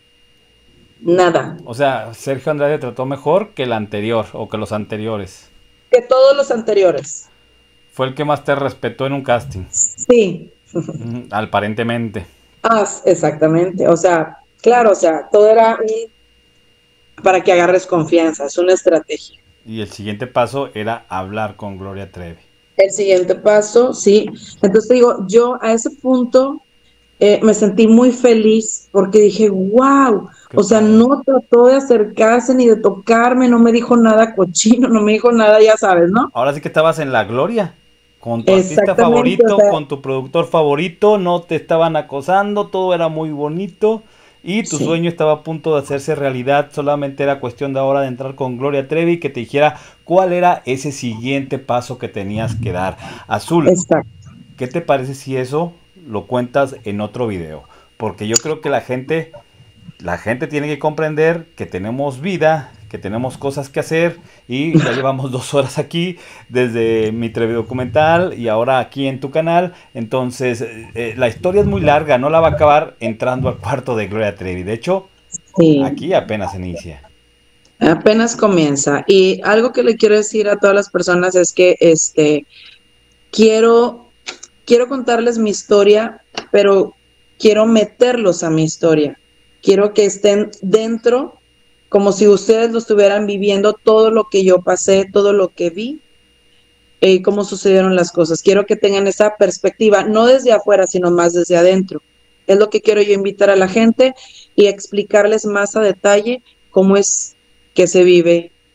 Nada, O sea, Sergio Andrade trató mejor que el anterior o que los anteriores. que todos los anteriores. Fue el que más te respetó en un casting. Sí, Mm, aparentemente. ah, exactamente, o sea, claro, o sea, todo era un, para que agarres confianza, es una estrategia. Y el siguiente paso era hablar con Gloria Trevi. El siguiente paso, sí. Entonces te digo, yo a ese punto eh, me sentí muy feliz porque dije, wow, Qué o sea, padre. no trató de acercarse ni de tocarme, no me dijo nada cochino, no me dijo nada, ya sabes, ¿no? Ahora sí que estabas en la gloria. Con tu artista Exactamente, o favorito, sea, con tu productor favorito, no te estaban acosando, todo era muy bonito y tu sí, sueño estaba a punto de hacerse realidad. Solamente era cuestión de ahora de entrar con Gloria Trevi que te dijera cuál era ese siguiente paso que tenías que dar. Azul, exacto. ¿qué te parece si eso lo cuentas en otro video? Porque yo creo que la gente la gente tiene que comprender que tenemos vida, que tenemos cosas que hacer y ya llevamos dos horas aquí desde mi Trevi documental y ahora aquí en tu canal. Entonces, eh, eh, la historia es muy larga, no la va a acabar entrando al cuarto de Gloria Trevi. De hecho, Sí, aquí apenas inicia. apenas comienza. Y algo que le quiero decir a todas las personas es que este quiero quiero contarles mi historia, pero quiero meterlos a mi historia. Quiero que estén dentro, como si ustedes lo estuvieran viviendo, todo lo que yo pasé, todo lo que vi y eh, cómo sucedieron las cosas. Quiero que tengan esa perspectiva, no desde afuera, sino más desde adentro. Es lo que quiero yo invitar a la gente y explicarles más a detalle cómo es que se vive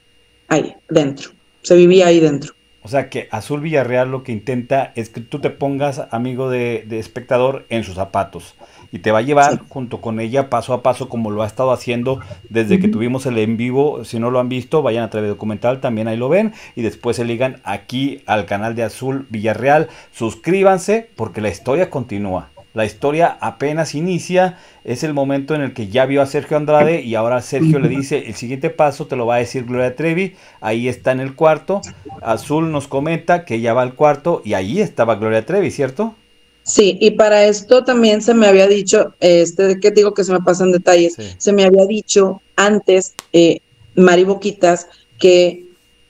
ahí dentro, se vivía ahí dentro. O sea que Azul Villarreal lo que intenta es que tú te pongas, amigo de, de espectador, en sus zapatos. Y te va a llevar Sí. junto con ella paso a paso como lo ha estado haciendo desde que Ujú. tuvimos el en vivo. Si no lo han visto, vayan a T V Documental, también ahí lo ven. Y después se ligan aquí al canal de Azul Villarreal. Suscríbanse porque la historia continúa. La historia apenas inicia, es el momento en el que ya vio a Sergio Andrade y ahora Sergio le dice, el siguiente paso te lo va a decir Gloria Trevi, ahí está en el cuarto. Azul nos comenta que ella va al cuarto y ahí estaba Gloria Trevi, ¿cierto? Sí, y para esto también se me había dicho, este, que digo que se me pasan detalles, Sí. se me había dicho antes, eh, Mari Boquitas, que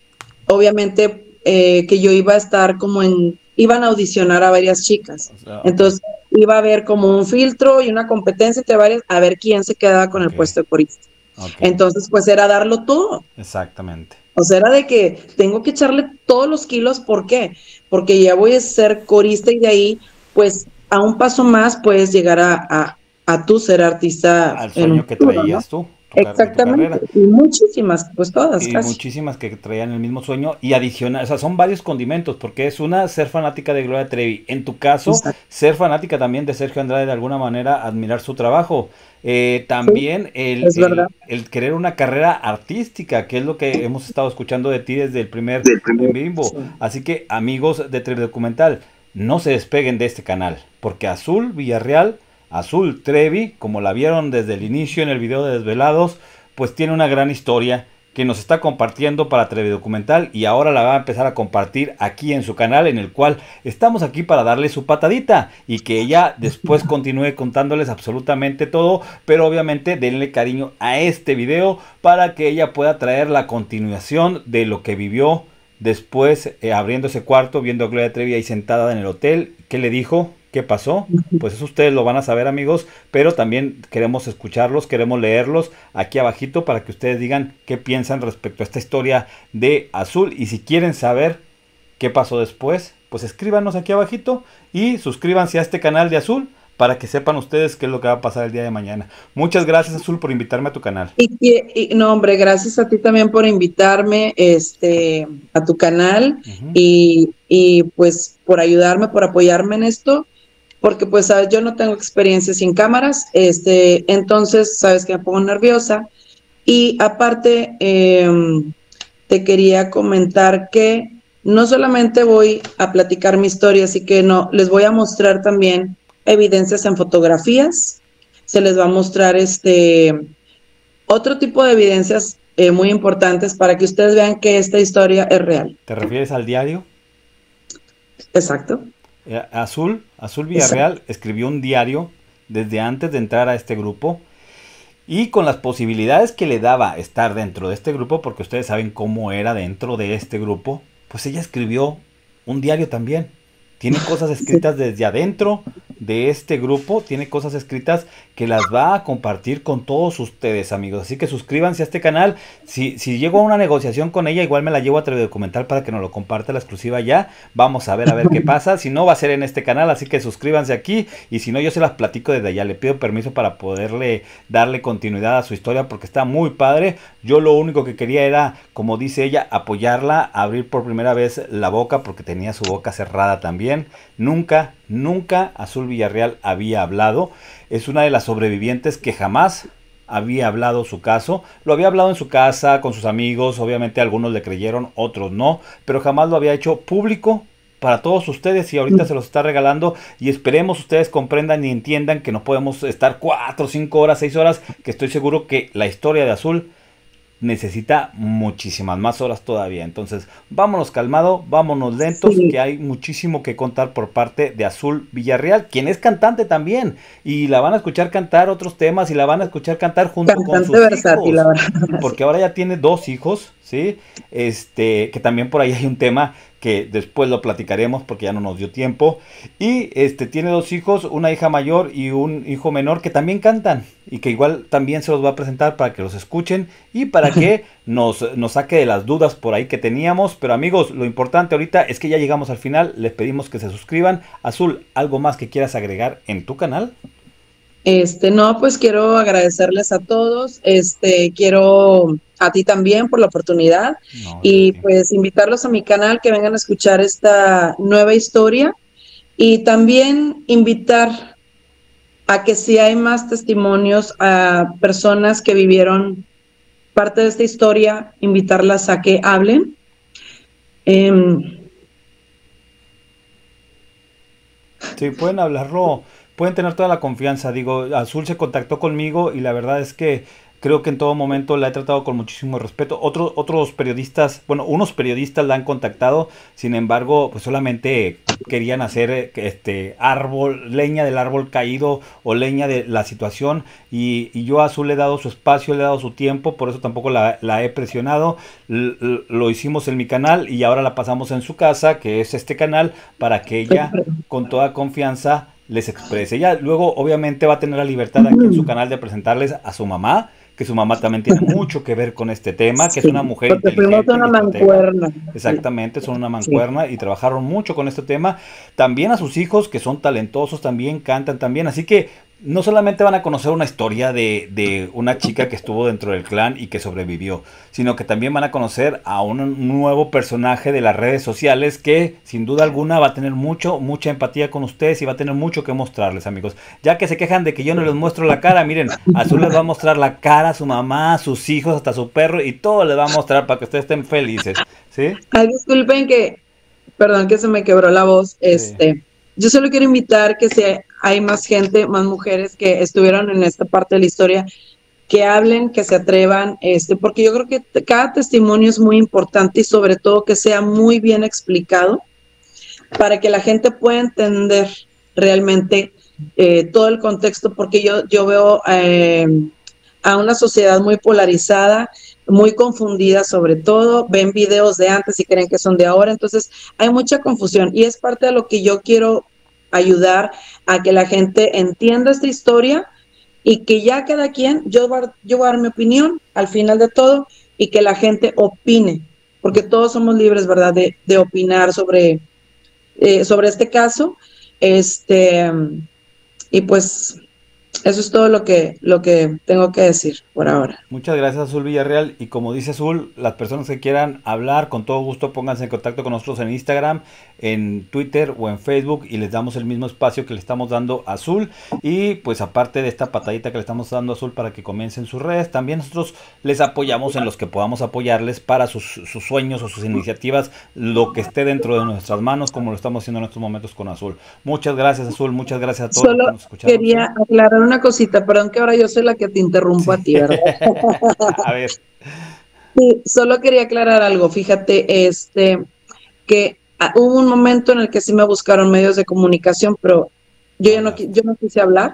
obviamente eh, que yo iba a estar como en, iban a audicionar a varias chicas. O sea, ok, Entonces iba a haber como un filtro y una competencia entre varias, a ver quién se quedaba con el ok, puesto de corista. ok, Entonces, pues era darlo todo. exactamente. O sea, era de que tengo que echarle todos los kilos, ¿por qué? Porque ya voy a ser corista y de ahí, pues, a un paso más puedes llegar a, a, a tú ser artista Al en un sueño que futuro, ¿no? traías tú, tu car- de tu Exactamente. carrera. Y muchísimas, pues todas, Y casi. muchísimas que traían el mismo sueño y adicional, o sea, son varios condimentos, porque es una ser fanática de Gloria Trevi. En tu caso, Exacto. ser fanática también de Sergio Andrade de alguna manera, admirar su trabajo. Eh, Sí, también el, es verdad. el, el querer una carrera artística, que es lo que hemos estado escuchando de ti desde el primer en vivo. Sí. Así que, amigos de Trevi Documental, no se despeguen de este canal, porque Azul Villarreal, Azul Trevi, como la vieron desde el inicio en el video de Desvelados, pues tiene una gran historia que nos está compartiendo para Trevi Documental y ahora la va a empezar a compartir aquí en su canal, en el cual estamos aquí para darle su patadita y que ella después continúe contándoles absolutamente todo, pero obviamente denle cariño a este video para que ella pueda traer la continuación de lo que vivió después, eh, abriendo ese cuarto, viendo a Gloria Trevi ahí sentada en el hotel. ¿Qué le dijo? ¿Qué pasó? Pues eso ustedes lo van a saber, amigos, pero también queremos escucharlos, queremos leerlos aquí abajito para que ustedes digan qué piensan respecto a esta historia de Azul. Y si quieren saber qué pasó después, pues escríbanos aquí abajito y suscríbanse a este canal de Azul para que sepan ustedes qué es lo que va a pasar el día de mañana. Muchas gracias, Azul, por invitarme a tu canal. Y, y- y, no, hombre, gracias a ti también por invitarme, este, a tu canal Ujú. y, y pues por ayudarme, por apoyarme en esto, porque pues sabes, yo no tengo experiencia sin cámaras, este, entonces sabes que me pongo nerviosa y aparte em, te quería comentar que no solamente voy a platicar mi historia, así que no, les voy a mostrar también evidencias en fotografías, se les va a mostrar este otro tipo de evidencias eh, muy importantes para que ustedes vean que esta historia es real. ¿Te refieres al diario? Exacto. Eh, Azul, Azul Exacto. Villarreal escribió un diario desde antes de entrar a este grupo y con las posibilidades que le daba estar dentro de este grupo, porque ustedes saben cómo era dentro de este grupo, pues ella escribió un diario también. Tiene cosas Sí. escritas desde adentro de este grupo, tiene cosas escritas que las va a compartir con todos ustedes, amigos. Así que suscríbanse a este canal. Si, si llego a una negociación con ella, igual me la llevo a Trevi Documental para que nos lo comparte la exclusiva ya. Vamos a ver a ver qué pasa. Si no, va a ser en este canal, así que suscríbanse aquí. Y si no, yo se las platico desde allá. Le pido permiso para poderle darle continuidad a su historia porque está muy padre. Yo lo único que quería era, como dice ella, apoyarla, abrir por primera vez la boca porque tenía su boca cerrada también. Nunca, nunca Azul Villarreal había hablado. Es una de las sobrevivientes que jamás había hablado su caso. Lo había hablado en su casa, con sus amigos. Obviamente algunos le creyeron, otros no. Pero jamás lo había hecho público para todos ustedes y ahorita se los está regalando y esperemos ustedes comprendan y entiendan que no podemos estar cuatro, cinco horas, seis horas, que estoy seguro que la historia de Azul necesita muchísimas más horas todavía. Entonces, vámonos calmado, vámonos lentos, Sí, que hay muchísimo que contar por parte de Azul Villarreal, quien es cantante también. Y la van a escuchar cantar otros temas y la van a escuchar cantar junto con cantante sus versátil, la hijos. verdad. Porque ahora ya tiene dos hijos, ¿sí? Este, que también por ahí hay un tema que después lo platicaremos porque ya no nos dio tiempo. Y este tiene dos hijos, una hija mayor y un hijo menor que también cantan y que igual también se los va a presentar para que los escuchen y para que nos, nos saque de las dudas por ahí que teníamos. Pero amigos, lo importante ahorita es que ya llegamos al final. Les pedimos que se suscriban. Azul, ¿algo más que quieras agregar en tu canal? Este, no, pues quiero agradecerles a todos, este, quiero a ti también por la oportunidad No, gracias a y ti. pues invitarlos a mi canal que vengan a escuchar esta nueva historia y también invitar a que si hay más testimonios a personas que vivieron parte de esta historia, invitarlas a que hablen. Eh, Sí, pueden hablarlo, pueden tener toda la confianza. Digo, Azul se contactó conmigo y la verdad es que creo que en todo momento la he tratado con muchísimo respeto. Otros otros periodistas, bueno, unos periodistas la han contactado, sin embargo, pues solamente querían hacer eh, que, este árbol, leña del árbol caído o leña de la situación y, y yo a Azul le he dado su espacio, le he dado su tiempo, por eso tampoco la, la he presionado. L- l- lo hicimos en mi canal y ahora la pasamos en su casa, que es este canal, para que ella con toda confianza les exprese. Ella luego obviamente va a tener la libertad aquí en su canal de presentarles a su mamá, que su mamá también tiene mucho que ver con este tema, que es una sí, mujer porque fuimos inteligente y una estratega. mancuerna. Sí, Exactamente, son una sí. mancuerna y trabajaron mucho con este tema. También a sus hijos, que son talentosos, también cantan también. Así que no solamente van a conocer una historia de, de una chica que estuvo dentro del clan y que sobrevivió, sino que también van a conocer a un nuevo personaje de las redes sociales que sin duda alguna va a tener mucho, mucha empatía con ustedes y va a tener mucho que mostrarles, amigos. Ya que se quejan de que yo no les muestro la cara, miren, Azul les va a mostrar la cara a su mamá, a sus hijos, hasta a su perro y todo les va a mostrar para que ustedes estén felices, ¿sí? Ay, disculpen que, perdón que se me quebró la voz. Sí. Este, yo solo quiero invitar que si hay más gente, más mujeres que estuvieron en esta parte de la historia, que hablen, que se atrevan, este, porque yo creo que te- cada testimonio es muy importante y sobre todo que sea muy bien explicado para que la gente pueda entender realmente eh, todo el contexto, porque yo, yo veo eh, a una sociedad muy polarizada, muy confundida sobre todo, ven videos de antes y creen que son de ahora, entonces hay mucha confusión y es parte de lo que yo quiero ayudar a que la gente entienda esta historia y que ya cada quien, yo, va- yo voy a dar mi opinión al final de todo y que la gente opine, porque todos somos libres, ¿verdad?, de, de opinar sobre eh, sobre este caso. Este, y pues eso es todo lo que, lo que tengo que decir por ahora. Muchas gracias, Azul Villarreal. Y como dice Azul, las personas que quieran hablar, con todo gusto pónganse en contacto con nosotros en Instagram, en Twitter o en Facebook y les damos el mismo espacio que le estamos dando a Azul. Y pues aparte de esta patadita que le estamos dando a Azul para que comiencen sus redes, también nosotros les apoyamos en los que podamos apoyarles para sus, sus sueños o sus iniciativas, lo que esté dentro de nuestras manos, como lo estamos haciendo en estos momentos con Azul. Muchas gracias, Azul. Muchas gracias a todos los Solo que nos escucharon. ¿Sí? quería aclarar una cosita, perdón que ahora yo soy la que te interrumpo Sí. a ti, ¿verdad? A ver. Sí, solo quería aclarar algo, fíjate, este, que ah, hubo un momento en el que sí me buscaron medios de comunicación, pero yo No ya no, qui- hablaste. yo no quise hablar.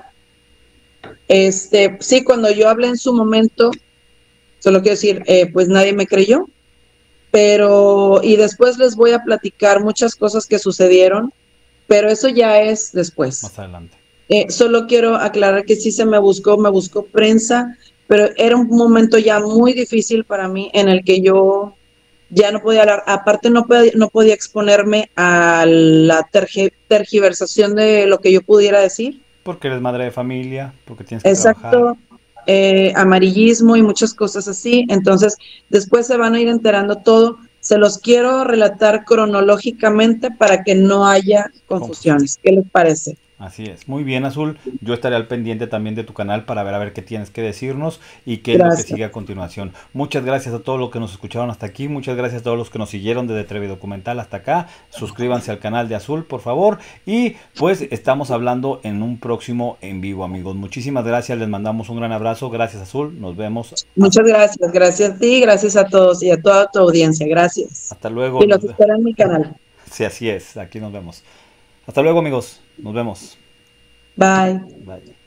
Este, sí, cuando yo hablé en su momento, solo quiero decir, eh, pues nadie me creyó, pero, y después les voy a platicar muchas cosas que sucedieron, pero eso ya es después. Más adelante. Eh, solo quiero aclarar que sí se me buscó, me buscó prensa, pero era un momento ya muy difícil para mí en el que yo ya no podía hablar, aparte no podía, no podía exponerme a la tergi- tergiversación de lo que yo pudiera decir. Porque eres madre de familia, porque tienes que trabajar. Exacto, eh, amarillismo y muchas cosas así. Entonces, después se van a ir enterando todo. Se los quiero relatar cronológicamente para que no haya Confusión. confusiones. ¿Qué les parece? Así es. Muy bien, Azul. Yo estaré al pendiente también de tu canal para ver a ver qué tienes que decirnos y qué es lo que Gracias. sigue a continuación. Muchas gracias a todos los que nos escucharon hasta aquí. Muchas gracias a todos los que nos siguieron desde Trevi Documental hasta acá. Suscríbanse al canal de Azul, por favor. Y pues estamos hablando en un próximo en vivo, amigos. Muchísimas gracias. Les mandamos un gran abrazo. Gracias, Azul. Nos vemos. Muchas gracias. Gracias a ti, gracias a todos y a toda tu audiencia. Gracias. Hasta luego. Y los Nos ve- espero en mi canal. Sí, así es. Aquí nos vemos. Hasta luego, amigos. Nos vemos. Bye. Bye.